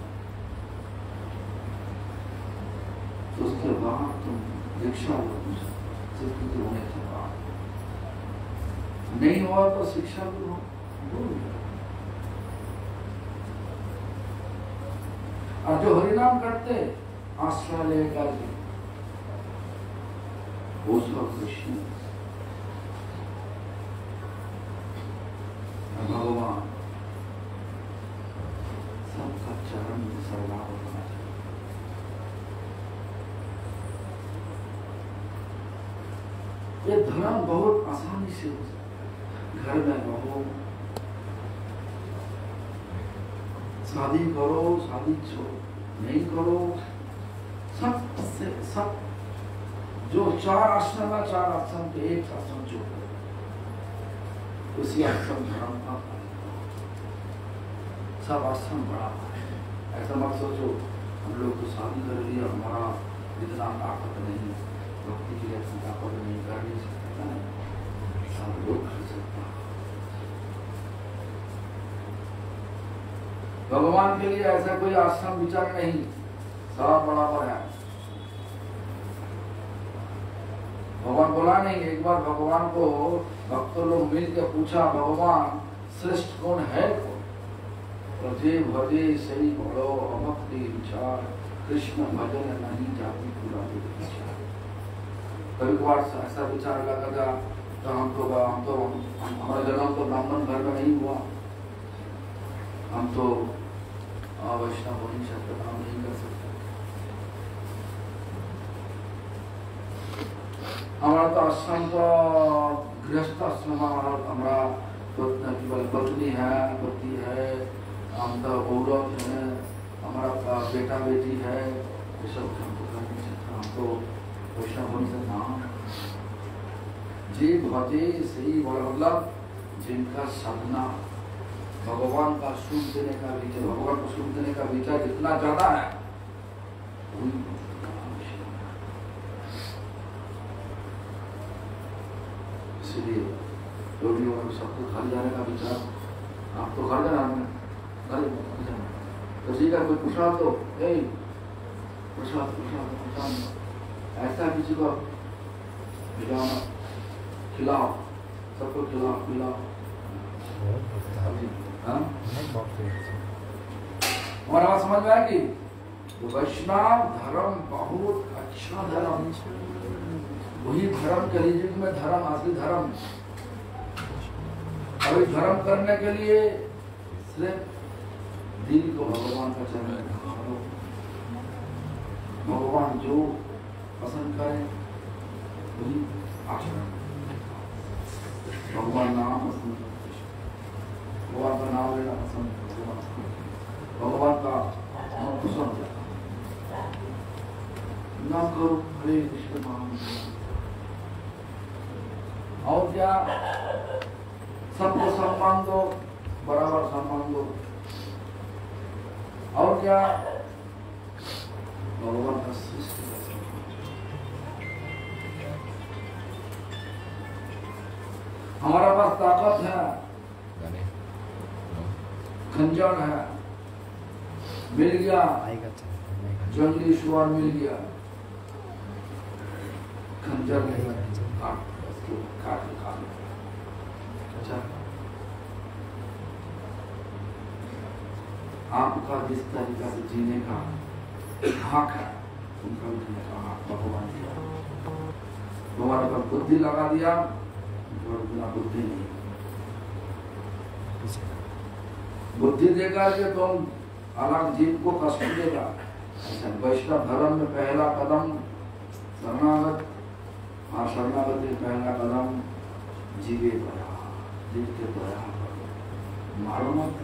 तो उसके बाद तुम दीक्षा लो, स्वीकृति होने के बाद नहीं हुआ तो शिक्षा भी हो। और जो हरिनाम करते आश्रय लेकर वो सब कृष्ण भगवान सबका चरण में सरला होना चाहिए। ये धर्म बहुत आसानी से हो सकता है। घर में रहो, शादी करो, शादी छोड़ो, नहीं करो, सब जो 4 आश्रम है, 4 आश्रम के एक आश्रम जो उसी आश्रम धर्म का सब आश्रम बड़ा है। ऐसा मत सोचो हम लोग तो शादी कर लिया, हमारा इतना ताकत नहीं, भक्ति के लिए ताकत नहीं, कर नहीं सकता, सब लोग कर सकता। भगवान के लिए ऐसा कोई आश्रम विचार नहीं, सब बराबर है। भगवान बोला नहीं। एक बार भगवान को भक्तों लोग मिल के पूछा, भगवान श्रेष्ठ कौन है? रजे भजे सही बड़ो अभक्ति विचार, कृष्ण भजन नहीं जाति पूरा विचार। कभी कभार ऐसा विचार लगा था तो हमारा जन्म तो ब्राह्मण घर में नहीं हुआ, हम तो वैष्णव हो नहीं सकते, काम नहीं कर सकते। हमारा तो आश्रम का गृहस्थ आश्रम, हमारा पत्नी है, पति है, हम तो औरत है, हमारा बेटा बेटी है, ये सब हमको कर नहीं सकता, हम तो वैष्णव हो नहीं सकता। जी भजे सही बड़ा मतलब जिनका साधना भगवान का सुख देने का विचार, भगवान को सुख देने का विचार जितना ज्यादा है, इसलिए रोटियों में सबको घर जाने का विचार, आप तो घर जाना है, घर तो जी का कोई पूछा तो ऐसा किसी को खिलाओ, सबको खिलाओ पिलाओ। हमारा बात समझ में आया कि वैष्णव धर्म बहुत अच्छा धर्म, वही धर्म कलियुग में धर्म, असली धर्म। अभी धर्म करने के लिए सिर्फ दिल को भगवान का चरण करो, भगवान जो पसंद करे वही आचरण, भगवान नाम पसंद, भगवान का नाम लेना पसंद, भगवान का नाम पसंद नाम करो, हरे कृष्ण महामंत्र। और क्या? सबको सम्मान दो, बराबर सम्मान दो। और क्या? भगवान का श्रेष्ठ हमारा पास ताकत है, खंजर है, मिल गया, जंगली सुअर मिल गया, खंजर नहीं काट खा लो। अच्छा, आपका जिस तरीका से जीने का हक है उनका भी जीने का हक भगवान दिया। तुम्हारे पर बुद्धि लगा दिया, बिना बुद्धि नहीं। बुद्धि देकर के तुम अलग जीव को कष्ट देगा। ऐसा वैष्णव धर्म में पहला कदम शरणागत, और शरणागत में पहला कदम जीवे दया, जीव के दया मारो मत।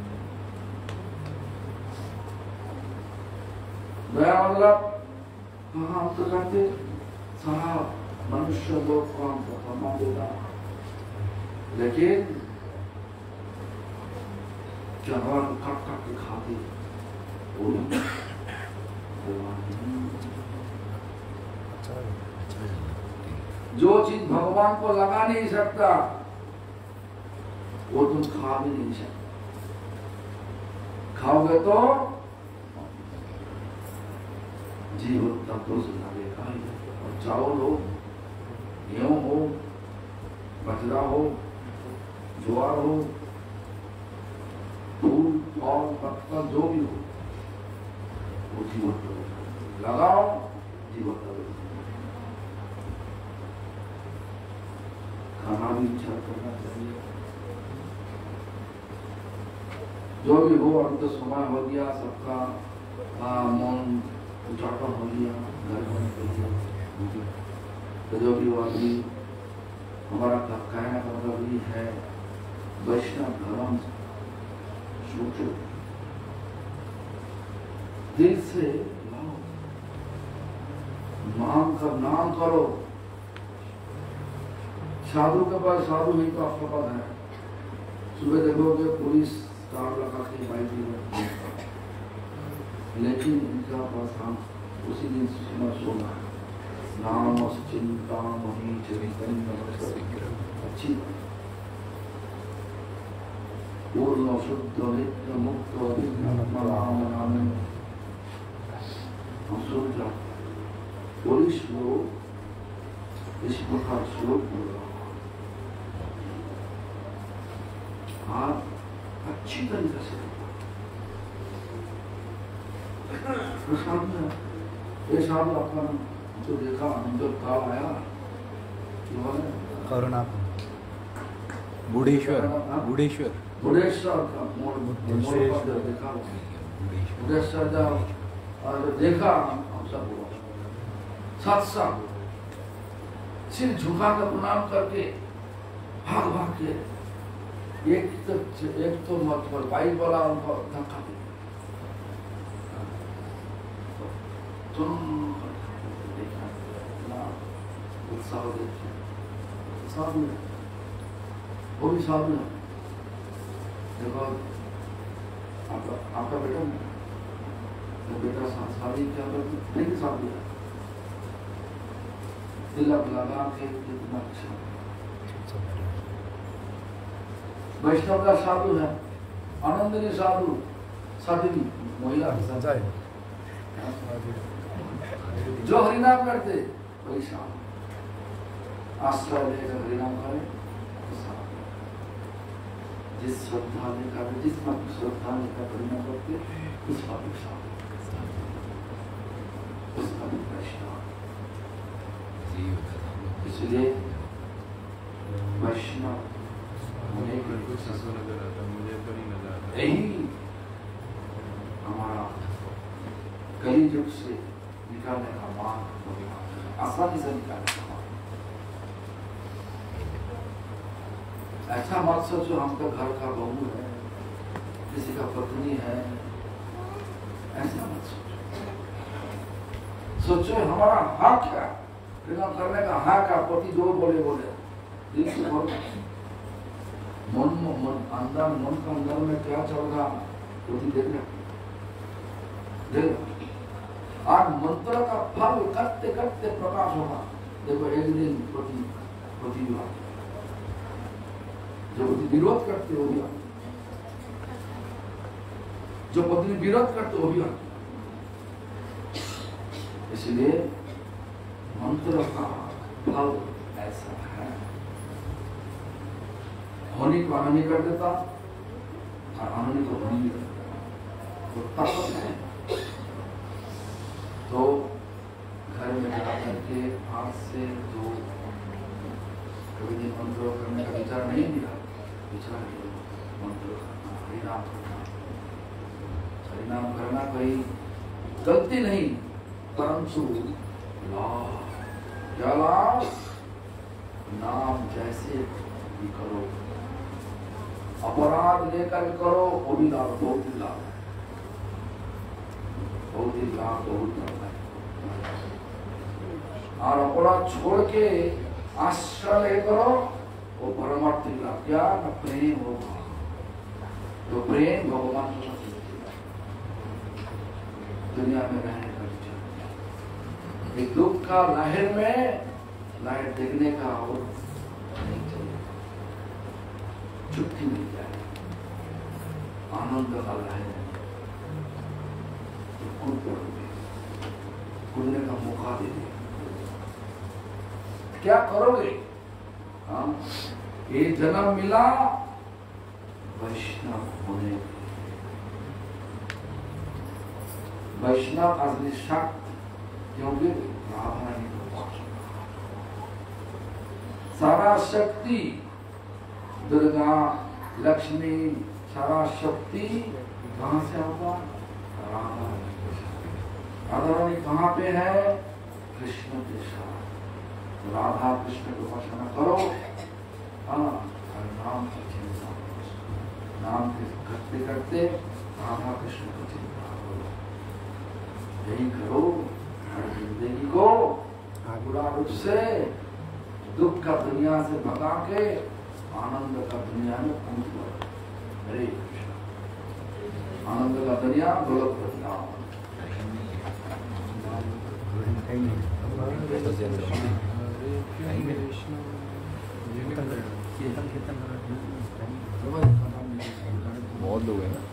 दया मतलब हम तो करते सारा मनुष्य लोग को हमको क्षमा देगा, लेकिन जानवर काट काट के खाते वो नहीं। जो चीज भगवान को लगा नहीं सकता वो तुम खा भी नहीं सकते। खाओगे तो जीव तत्वों से लगेगा। और चावल हो, गेहूं हो, बजरा हो, ज्वार हो, फूल और पत्ता जो भी हो, वो जीवन लगाओ, जीवन खाना भी इच्छा करना चाहिए। जो भी हो, अब तो समय हो गया, सबका मन उचाटन हो गया, घर होने के लिए। तो जो भी आदमी हमारा कहने का मतलब ये है, वैष्णव धर्म सोचो, दिल से लाओ, नाम करो। साधु के पास साधु ही तो आपका पद है। सुबह देखोगे पुलिस कार लगा के बाइक में, लेकिन इनका पास हम उसी दिन सोना है। नाम चिंता मही अच्छी पूर्ण शुद्ध नित्य मुक्त राम नाम। हम सोच रहा पुलिस लोग इस प्रकार श्लोक बोल रहा, आप अच्छी तरीके से साधु आपका जो देखा, जो काल आया करुणा बुढ़ेश्वर, बुढ़ेश्वर, बुढ़ेश्वर का देखा, बुढ़ेश्वर जब देखा हम सब सत्संग सिर झुका कर प्रणाम करके भाग भाग के एक तो मत बाइक वाला उनको धक्का दे, उत्साह देखिए, साधु वो भी साधु है। देखो आपका बेटा, वो बेटा शादी क्या करते नहीं, साधु है, तिलक लगा के कितना अच्छा। वैष्णव का साधु है, आनंदनी साधु, साधुनी महिला जो हरिनाम करते वही साधु। आश्रय लेकर हरिनाम करे, जिस श्रद्धा लेकर, जिस मत श्रद्धा लेकर हरिनाम करते उसका भी साधु, उसका भी वैष्णव। इसलिए वैष्णव होने के यही हमारा कई युग से निकालने का मार्ग, आसानी से निकालने का मार्ग। ऐसा मत सोचो हम तो घर का बहू है, किसी का पत्नी है, ऐसा मत सोचो। सोचो हमारा हक है, बिना करने का हक है। पति जो बोले दिल से बोलो, मन का अंदर में क्या चल रहा पति देख आज मंत्र का फल करते करते प्रकाश होगा। देखो एक दिन पति जो विरोध करते हो भी, जो पत्नी विरोध करते हो भी, इसलिए मंत्र का फल ऐसा है। होनी को अनहोनी कर देता और अनहोनी को होनी भी कर देता। तो ताकत है। तो घर में जा करके आज से जो कभी दिन मंत्र करने का विचार नहीं मिला, विचार मंत्र करना, हरिनाम करना। हरिनाम करना कोई गलती नहीं, परंतु लाभ, क्या लाभ? नाम जैसे भी करो, अपराध लेकर करो, वो भी लाभ, बहुत ही लाभ है, बहुत ही लाभ, बहुत लाभ है। और अपराध छोड़ के आश्रय ले करो, वो परमार्थी लाभ। क्या? न प्रेम होगा, तो प्रेम भगवान का दुनिया में रहने का विचार। एक दुख का लहर में लहर देखने का और नहीं चाहिए, चुटकी मिल जाए, आनंद का लहर तो कूद पड़ोगे, कूदने का मौका दे दिया, क्या करोगे? हाँ, ये जन्म मिला वैष्णव होने के लिए। वैष्णव असली शक्त, क्योंकि राधा ने सारा शक्ति, दुर्गा लक्ष्मी, सारा शक्ति कहाँ से होगा? राधा। राधा रानी कहाँ पे है? कृष्ण के साथ। राधा कृष्ण की उपासना करो, हाँ, और नाम की चिंता करो। नाम के करते करते राधा कृष्ण की चिंता करो, यही करो। हर जिंदगी को बुरा रूप से, दुख का दुनिया से भगा के आनंद का दुनिया में कूद पड़ो। हरे कृष्ण। आनंद का दुनिया गोलोक वृंदावन। बहुत लोग हैं ना।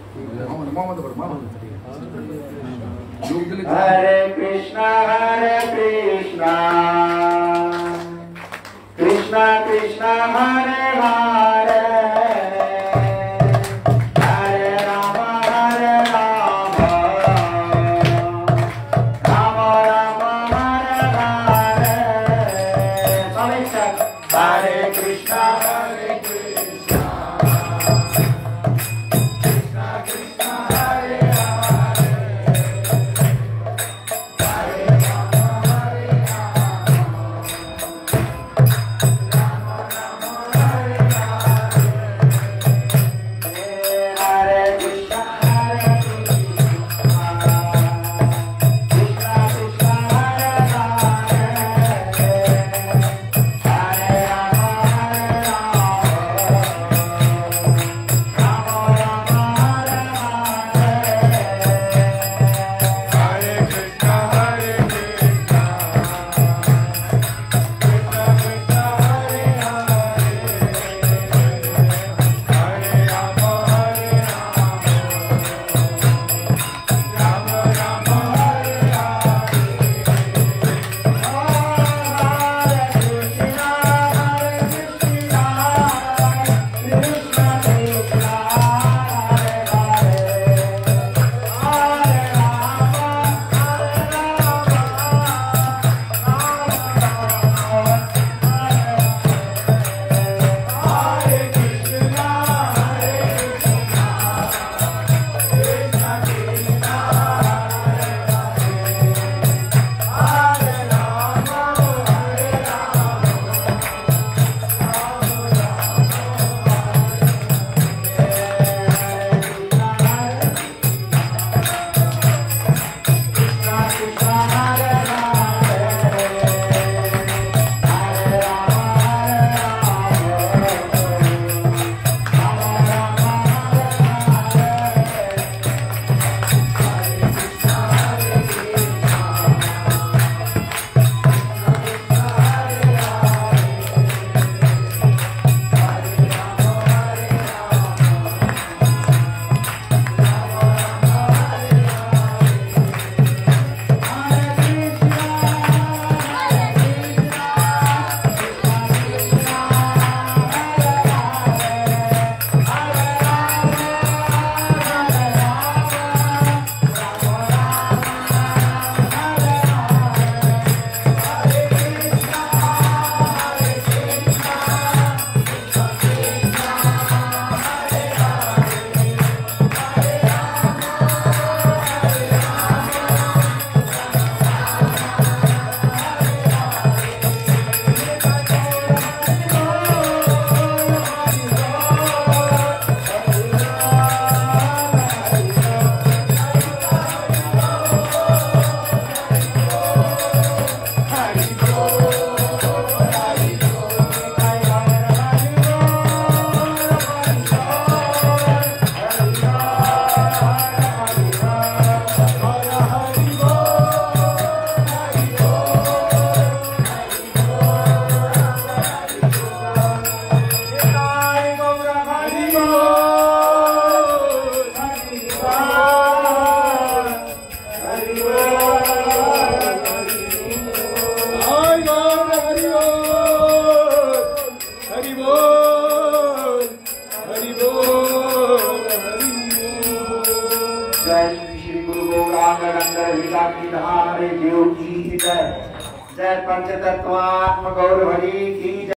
हरे कृष्णा कृष्णा कृष्णा हरे हरे, हरे राम राम राम हरे हरे। समीक्षक हरे कृष्णा श्री गुरु गौरांग की धाम देव की जय। जय पंच तत्वात्म गौर हरि की जय।